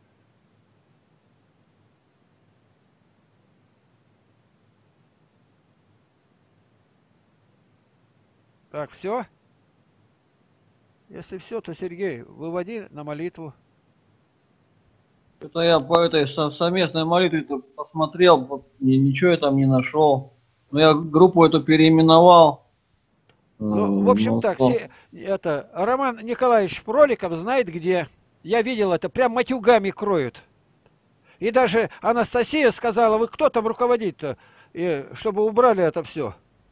Так, все? Если все, то, Сергей, выводи на молитву. Это я по этой совместной молитве посмотрел, ничего я там не нашел. Но я группу эту переименовал. Ну, в общем ну, так, се, это, Роман Николаевич Проликов знает где. Я видел это, прям матюгами кроют. И даже Анастасия сказала, вы кто там руководит-то, чтобы убрали это все.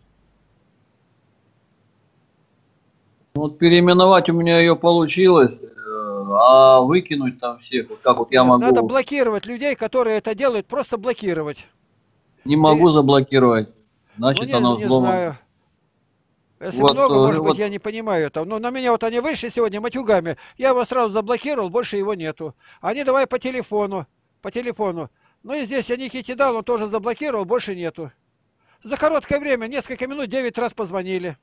Вот переименовать у меня ее получилось, а выкинуть там всех, вот как вот я могу. Надо блокировать людей, которые это делают, просто блокировать. Не могу И... заблокировать, значит ну, не, оно не взломано. знаю. Если вот, много, может вот... быть, я не понимаю это. Но на меня вот они вышли сегодня матюгами, я его сразу заблокировал, больше его нету. Они давай по телефону, по телефону. Ну и здесь я Никите дал, он тоже заблокировал, больше нету. За короткое время, несколько минут, девять раз позвонили.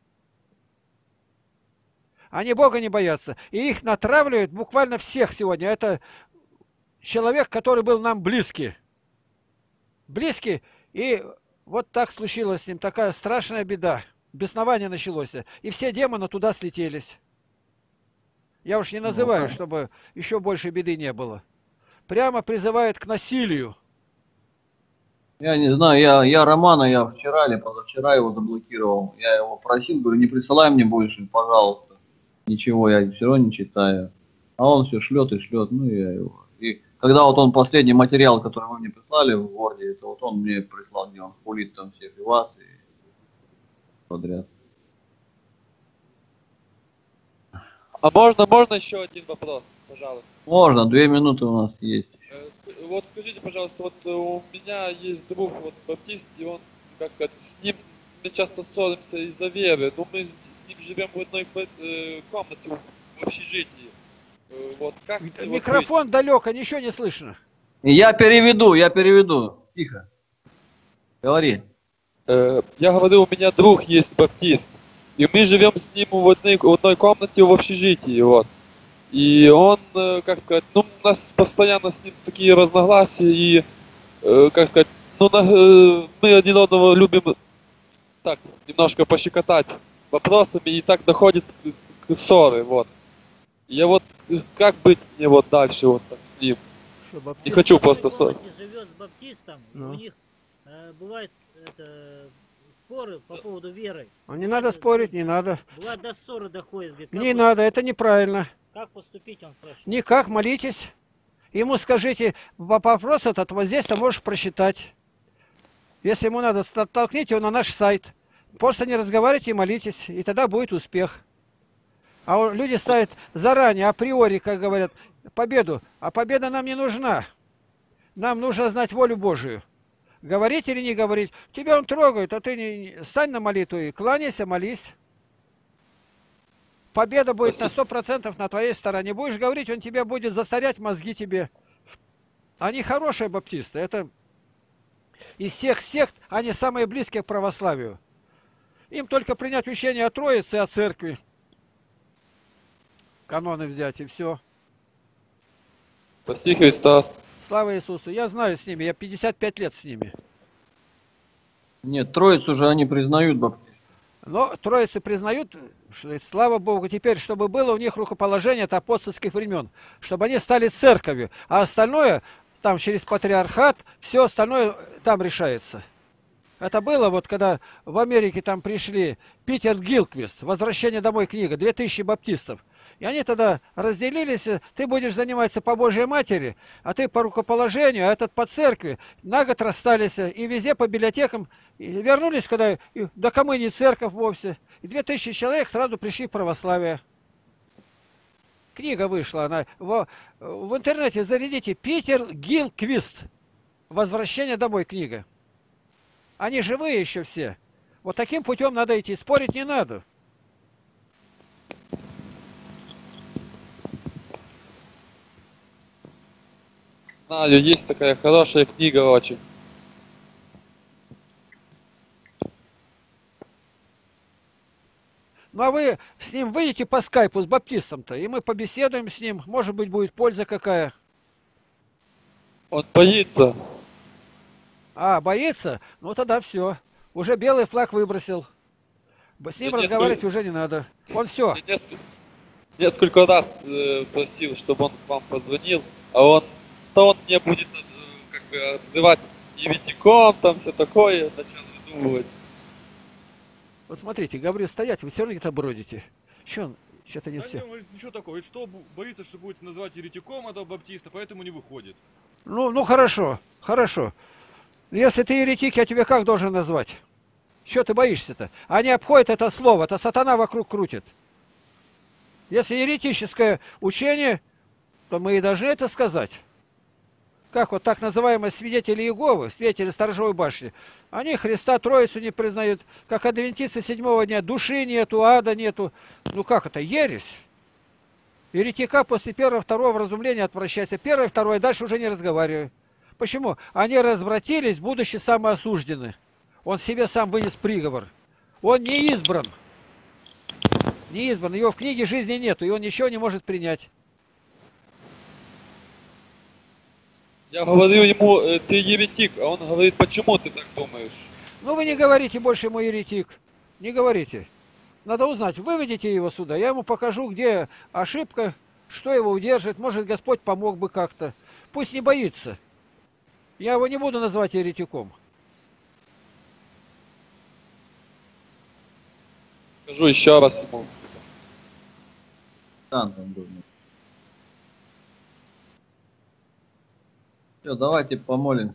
Они Бога не боятся. И их натравливают буквально всех сегодня. Это человек, который был нам близкий. Близкий. И вот так случилось с ним. Такая страшная беда. Беснование началось. И все демоны туда слетелись. Я уж не называю, чтобы еще больше беды не было. Прямо призывает к насилию. Я не знаю, я, я Романа, я вчера или позавчера его заблокировал. Я его просил, говорю, не присылай мне больше, пожалуйста. Ничего, я все равно не читаю. А он все шлет и шлет, ну я его. И когда вот он последний материал, который вы мне прислали в Word, это вот он мне прислал, где он хулит там всех и вас, и подряд. А можно, можно еще один вопрос, пожалуйста? Можно, две минуты у нас есть. Вот скажите, пожалуйста, вот у меня есть друг, вот баптист, и он, как сказать, с ним мы часто ссоримся из-за веры, но мы с ним живем в одной э, комнате в общежитии. Э, вот как микрофон быть? Далеко, ничего не слышно. Я переведу, я переведу. Тихо. Говори. Э, я говорю, у меня друг есть баптист, и мы живем с ним в одной, в одной комнате в общежитии, вот. И он, как сказать, ну, у нас постоянно с ним такие разногласия, и, как сказать, ну, на, мы один одного любим так, немножко пощекотать вопросами, и так доходит к, к ссоре, вот. Я вот, как быть мне вот дальше вот так с ним? Что, не хочу просто ссорить. Живет с баптистом, ну. У них э, бывает это, споры по поводу веры. А не надо спорить, не надо. Бывает до ссоры доходит. Говорит, не надо, это неправильно. Как поступить, он спрашивает. Никак, молитесь. Ему скажите, вопрос этот вот здесь ты можешь просчитать. Если ему надо, толкните его на наш сайт. Просто не разговаривайте и молитесь, и тогда будет успех. А люди ставят заранее, априори, как говорят, победу. А победа нам не нужна. Нам нужно знать волю Божию. Говорить или не говорить? Тебя он трогает, а ты не... стань на молитву и кланяйся, молись. Победа будет на сто процентов на твоей стороне. Будешь говорить, он тебе будет засорять мозги тебе. Они хорошие баптисты. Это из всех сект они самые близкие к православию. Им только принять учение о Троице и о Церкви. Каноны взять и все. Спаси Христа. Слава Иисусу. Я знаю с ними. Я пятьдесят пять лет с ними. Нет, Троицу же они признают баптисты. Но Троицы признают, что, слава Богу, теперь, чтобы было у них рукоположение от апостольских времен, чтобы они стали церковью, а остальное, там через патриархат, все остальное там решается. Это было вот, когда в Америке там пришли Питер Гилквист, «Возвращение домой» книга, две тысячи баптистов. И они тогда разделились, ты будешь заниматься по Божьей Матери, а ты по рукоположению, а этот по церкви. На год расстались и везде по библиотекам и вернулись, когда да кому не церковь вовсе. И две тысячи человек сразу пришли в православие. Книга вышла, она в, в интернете зарядите Питер Гилквист, «Возвращение домой» книга. Они живые еще все. Вот таким путем надо идти, спорить не надо. Знаю, есть такая хорошая книга очень. Ну а вы с ним выйдете по скайпу, с баптистом-то, и мы побеседуем с ним, может быть, будет польза какая. Он боится. А, боится? Ну тогда все. Уже белый флаг выбросил. С ним Я разговаривать несколько... уже не надо. Он все. Я несколько, несколько раз э, просил, чтобы он к вам позвонил, а он, то он мне будет э, как бы отзывать еретиком, там все такое, начал выдумывать. Вот смотрите, говорю, стоять, вы все равно где-то бродите. Че он? Что-то не Да все. не, ничего такого. И что боится, что будет называть еретиком этого баптиста, поэтому не выходит. Ну, ну хорошо, хорошо. Если ты еретик, я тебя как должен назвать? Что ты боишься-то? Они обходят это слово, это сатана вокруг крутит. Если еретическое учение, то мы и должны это сказать. Как вот так называемые свидетели Иеговы, свидетели Сторожевой башни, они Христа Троицу не признают, как адвентисты седьмого дня, души нету, ада нету. Ну как это, ересь? Еретика после первого, второго вразумления отвращайся. Первое, второе, дальше уже не разговариваю. Почему? Они развратились, будучи самоосуждены. Он себе сам вынес приговор. Он не избран. Не избран. Его в книге жизни нету, и он ничего не может принять. Я говорю ему, ты еретик, а он говорит, почему ты так думаешь? Ну вы не говорите больше ему еретик. Не говорите. Надо узнать, выведите его сюда, я ему покажу, где ошибка, что его удержит. Может, Господь помог бы как-то. Пусть не боится. Я его не буду называть еретиком. Скажу еще раз ему. Все, давайте помолимся.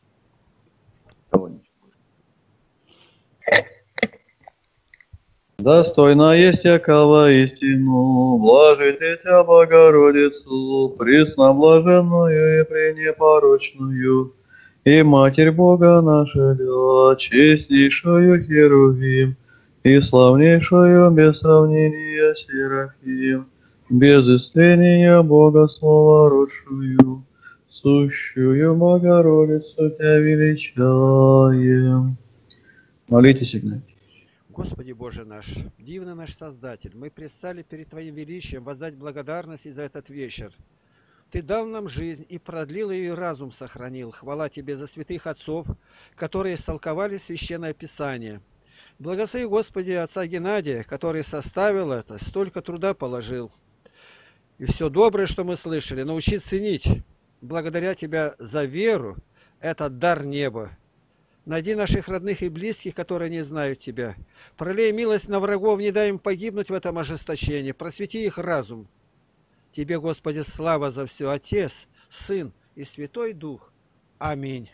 Достойно есть якова истину, блажите Тебя, Богородицу, пресноблаженную и пренепорочную, и Матерь Бога нашего, честнейшую Херувим, и славнейшую без сравнения Серафим, без истления Бога Слова родшую, сущую Богородицу Тебя величаем. Молитесь, Игнатий. Господи Боже наш, дивный наш Создатель, мы предстали перед Твоим величием воздать благодарность за этот вечер. Ты дал нам жизнь и продлил ее, и разум сохранил. Хвала Тебе за святых отцов, которые истолковали Священное Писание. Благослови, Господи, отца Геннадия, который составил это, столько труда положил. И все доброе, что мы слышали, научи ценить. Благодаря Тебя за веру, этот дар неба. Найди наших родных и близких, которые не знают Тебя. Пролей милость на врагов, не дай им погибнуть в этом ожесточении. Просвети их разум. Тебе, Господи, слава за все, Отец, Сын и Святой Дух. Аминь.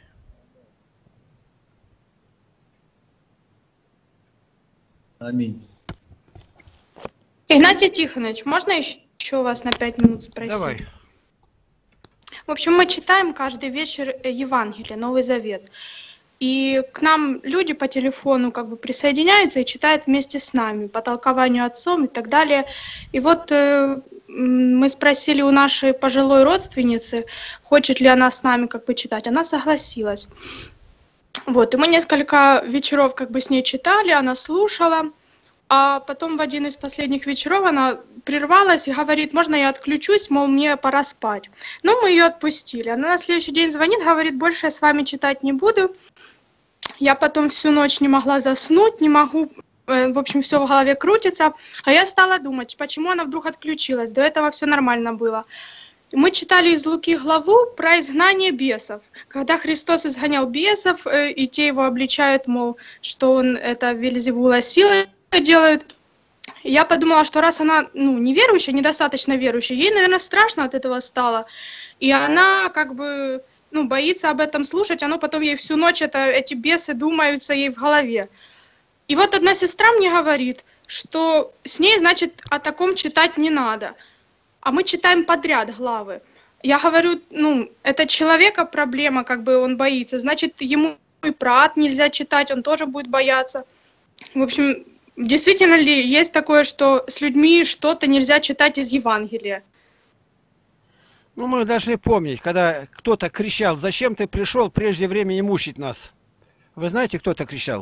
Аминь. Игнатий Тихонович, можно еще у вас на пять минут спросить? Давай. В общем, мы читаем каждый вечер Евангелие, Новый Завет. И к нам люди по телефону как бы присоединяются и читают вместе с нами по толкованию отцом и так далее. И вот э, мы спросили у нашей пожилой родственницы, хочет ли она с нами как бы читать. Она согласилась. Вот, и мы несколько вечеров как бы с ней читали, она слушала. А потом в один из последних вечеров она прервалась и говорит, можно я отключусь, мол, мне пора спать. Ну, мы ее отпустили. Она на следующий день звонит, говорит, больше я с вами читать не буду. Я потом всю ночь не могла заснуть, не могу, в общем, все в голове крутится. А я стала думать, почему она вдруг отключилась. До этого все нормально было. Мы читали из Луки главу про изгнание бесов. Когда Христос изгонял бесов, и те его обличают, мол, что он это Вельзевула силой делают. Я подумала, что раз она, ну, неверующая, недостаточно верующая, ей, наверное, страшно от этого стало. И она как бы, ну, боится об этом слушать, оно потом ей всю ночь, это, эти бесы думаются ей в голове. И вот одна сестра мне говорит, что с ней, значит, о таком читать не надо. А мы читаем подряд главы. Я говорю, ну, это человека проблема, как бы он боится. Значит, ему и про ад нельзя читать, он тоже будет бояться. В общем, действительно ли есть такое, что с людьми что-то нельзя читать из Евангелия? Ну, мы должны помнить, когда кто-то кричал, зачем ты пришел прежде времени мучить нас? Вы знаете, кто-то кричал?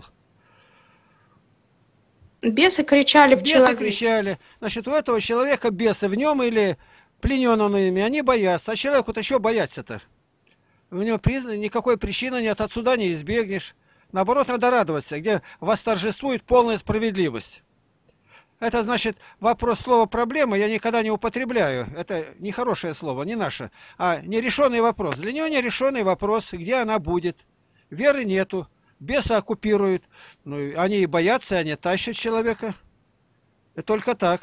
Бесы кричали в бесы человеке. кричали. Значит, у этого человека бесы в нем или пленен он ими, они боятся. А человеку-то еще бояться-то? У него призна... никакой причины нет, отсюда не избегнешь. Наоборот, надо радоваться, где восторжествует полная справедливость. Это значит, вопрос слова «проблема» я никогда не употребляю. Это нехорошее слово, не наше. А нерешенный вопрос. Для него нерешенный вопрос, где она будет. Веры нету. Бесы оккупируют. Ну, они и боятся, они тащат человека. И только так.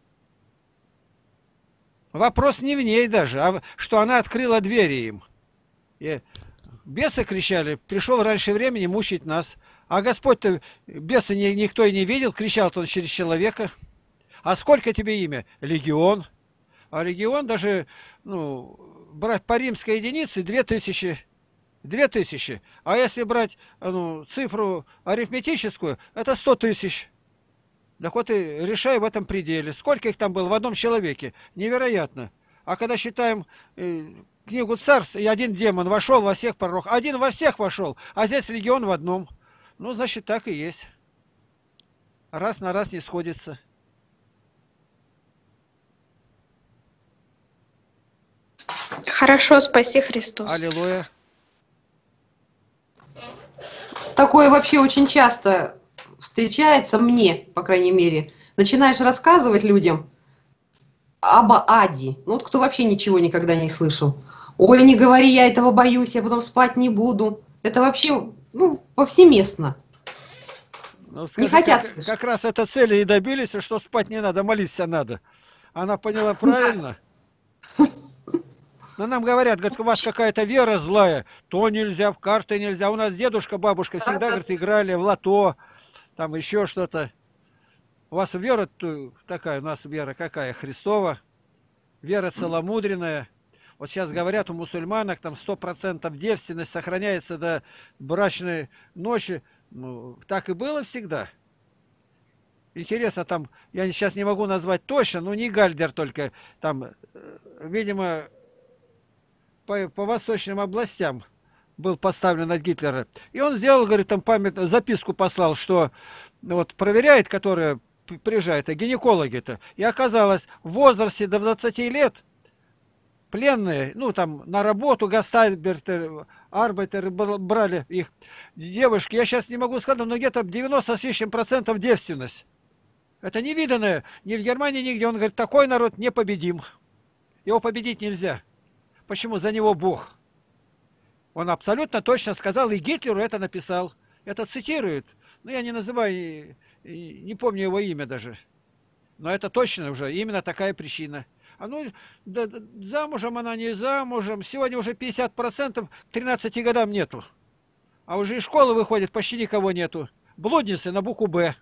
Вопрос не в ней даже, а что она открыла двери им. И бесы кричали, пришел раньше времени мучить нас. А Господь-то, беса ни, никто и не видел, кричал-то он через человека. А сколько тебе имя? Легион. А легион даже, ну, брать по римской единице, две тысячи. Две тысячи. А если брать, ну, цифру арифметическую, это сто тысяч. Так вот и решай в этом пределе. Сколько их там было в одном человеке? Невероятно. А когда считаем э, книгу Царств, и один демон вошел во всех пророков, один во всех вошел, а здесь легион в одном. Ну, значит, так и есть. Раз на раз не сходится. Хорошо, спаси Христос. Аллилуйя. Такое вообще очень часто встречается мне, по крайней мере. Начинаешь рассказывать людям об аде. Ну вот кто вообще ничего никогда не слышал. Ой, не говори, я этого боюсь, я потом спать не буду. Это вообще, ну, повсеместно. Ну, скажи, не хотят как, слышать. как раз это цели и добились, что спать не надо, молиться надо. Она поняла правильно. Но нам говорят, говорят, у вас какая-то вера злая, то нельзя, в карты нельзя. У нас дедушка, бабушка всегда, говорит, играли в лото, там еще что-то. У вас вера такая, у нас вера какая? Христова. Вера целомудренная. Вот сейчас говорят, у мусульманок там сто процентов девственность сохраняется до брачной ночи. Ну, так и было всегда. Интересно, там, я сейчас не могу назвать точно, но не Гальдер только, там, видимо, по, по восточным областям был поставлен от Гитлера. И он сделал, говорит, там памятную записку послал, что вот проверяет, которая приезжает, а гинекологи-то. И оказалось, в возрасте до двадцати лет пленные, ну там на работу, гастайберты, арбайтеры брали их, девушки, я сейчас не могу сказать, но где-то девяносто с лишним процентов девственность. Это невиданное, ни в Германии, нигде. Он говорит, такой народ непобедим. Его победить нельзя. Почему? За него Бог. Он абсолютно точно сказал, и Гитлеру это написал. Это цитирует. Но я не называю, не помню его имя даже. Но это точно уже, именно такая причина. А ну, да, замужем она, не замужем. Сегодня уже пятьдесят процентов к тринадцати годам нету. А уже из школы выходит, почти никого нету. Блудницы на букву «Б».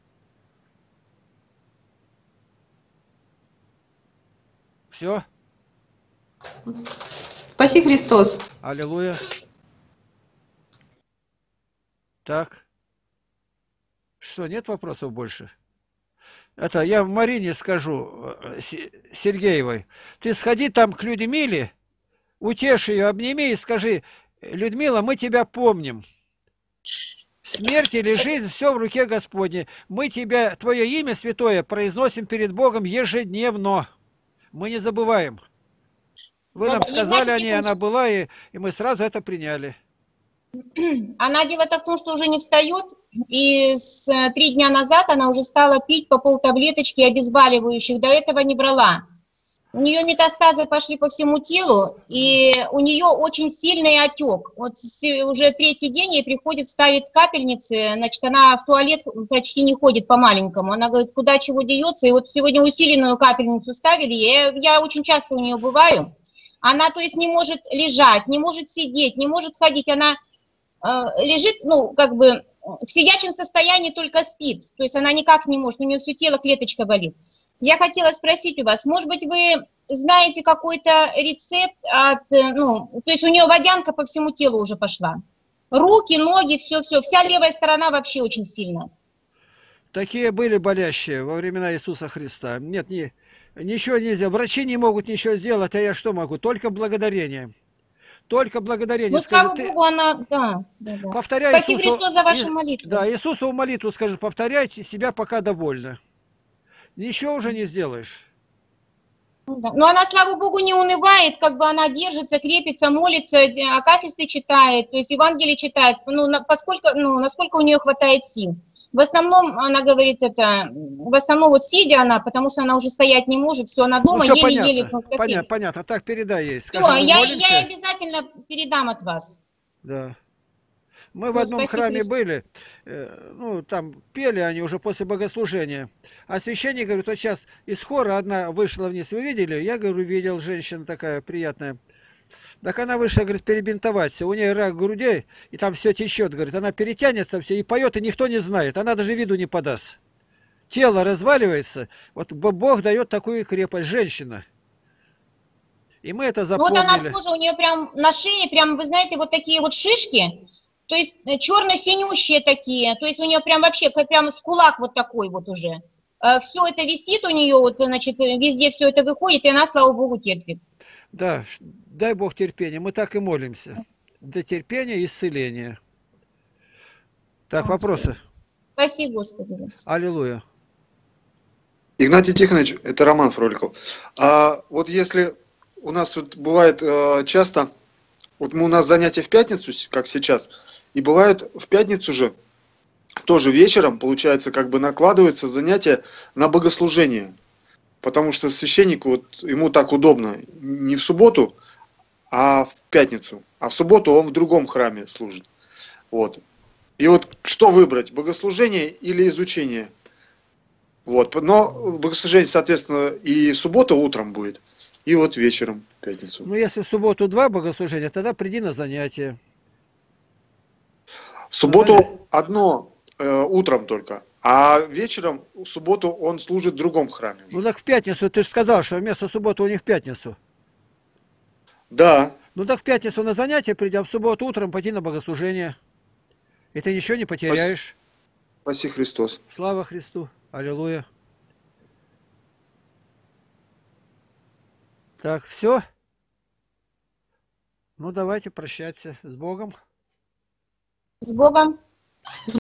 Все. Спаси Христос. Аллилуйя. Так. Что, нет вопросов больше? Это я Марине скажу, Сергеевой. Ты сходи там к Людмиле, утешь ее, обними и скажи: Людмила, мы тебя помним. Смерть или жизнь, все в руке Господней. Мы тебя, твое имя святое, произносим перед Богом ежедневно. Мы не забываем. Вы нам сказали о ней, она была, и, и мы сразу это приняли. Она, дело-то в том, что уже не встает, и с три дня назад она уже стала пить по полтаблеточки обезболивающих, до этого не брала. У нее метастазы пошли по всему телу, и у нее очень сильный отек. Вот уже третий день ей приходит ставить капельницы, значит, она в туалет почти не ходит по-маленькому. Она говорит, куда чего деется, и вот сегодня усиленную капельницу ставили, я, я очень часто у нее бываю. Она, то есть, не может лежать, не может сидеть, не может ходить, она лежит, ну, как бы в сидячем состоянии только спит, то есть она никак не может, у нее все тело, клеточка болит. Я хотела спросить у вас, может быть, вы знаете какой-то рецепт от, ну, то есть у нее водянка по всему телу уже пошла, руки, ноги, все-все, вся левая сторона вообще очень сильно. Такие были болящие во времена Иисуса Христа. Нет, не, ничего нельзя, врачи не могут ничего сделать, а я что могу? Только благодарение. Только благодарение. Ну, скажи, слава ты... Богу, она, да, да, да. Повторяй Спасибо Иисусу... Христу за вашу молитву. Да, Иисусову молитву скажи, повторяйте, себя пока довольна. Ничего уже не сделаешь. Да. Но она, слава Богу, не унывает, как бы она держится, крепится, молится, акафисты читает, то есть Евангелие читает, ну, на, поскольку, ну, насколько у нее хватает сил. В основном, она говорит это, в основном вот сидя она, потому что она уже стоять не может, все, она дома, еле-еле. Ну, понятно, понятно, понятно, так передай ей. Все, я, я ей обязательно передам от вас. Да. Мы в одном храме были, ну, там пели они уже после богослужения. А священник говорит, вот сейчас из хора одна вышла вниз, вы видели? Я говорю, видел, женщина такая приятная. Так она вышла, говорит, перебинтоваться. У нее рак грудей, и там все течет, говорит. Она перетянется все и поет, и никто не знает. Она даже виду не подаст. Тело разваливается. Вот Бог дает такую крепость. Женщина. И мы это запомнили. Вот она тоже, у нее прям на шее, прям, вы знаете, вот такие вот шишки. То есть черно-синющие такие, то есть у нее прям вообще, прям с кулак вот такой вот уже. Все это висит у нее, вот, значит, везде все это выходит, и она, слава Богу, терпит. Да, дай Бог терпения, мы так и молимся. До терпения и исцеления. Так, вопросы? Спасибо, Господи. Аллилуйя. Игнатий Тихонович, это Роман Фроликов. А вот если у нас вот бывает э, часто, вот мы, у нас занятия в пятницу, как сейчас, и бывает в пятницу же, тоже вечером, получается, как бы накладываются занятия на богослужение. Потому что священнику, вот, ему так удобно не в субботу, а в пятницу. А в субботу он в другом храме служит. Вот. И вот что выбрать, богослужение или изучение? Вот. Но богослужение, соответственно, и суббота утром будет, и вот вечером, в пятницу. Ну, если в субботу два богослужения, тогда приди на занятия. В субботу одно, э, утром только. А вечером, в субботу, он служит в другом храме. Ну так в пятницу, ты же сказал, что вместо субботы у них пятницу. Да. Ну так в пятницу на занятие приди, а в субботу утром пойти на богослужение. И ты ничего не потеряешь. Спаси Христос. Слава Христу. Аллилуйя. Так, все? Ну давайте прощаться. С Богом. С Богом.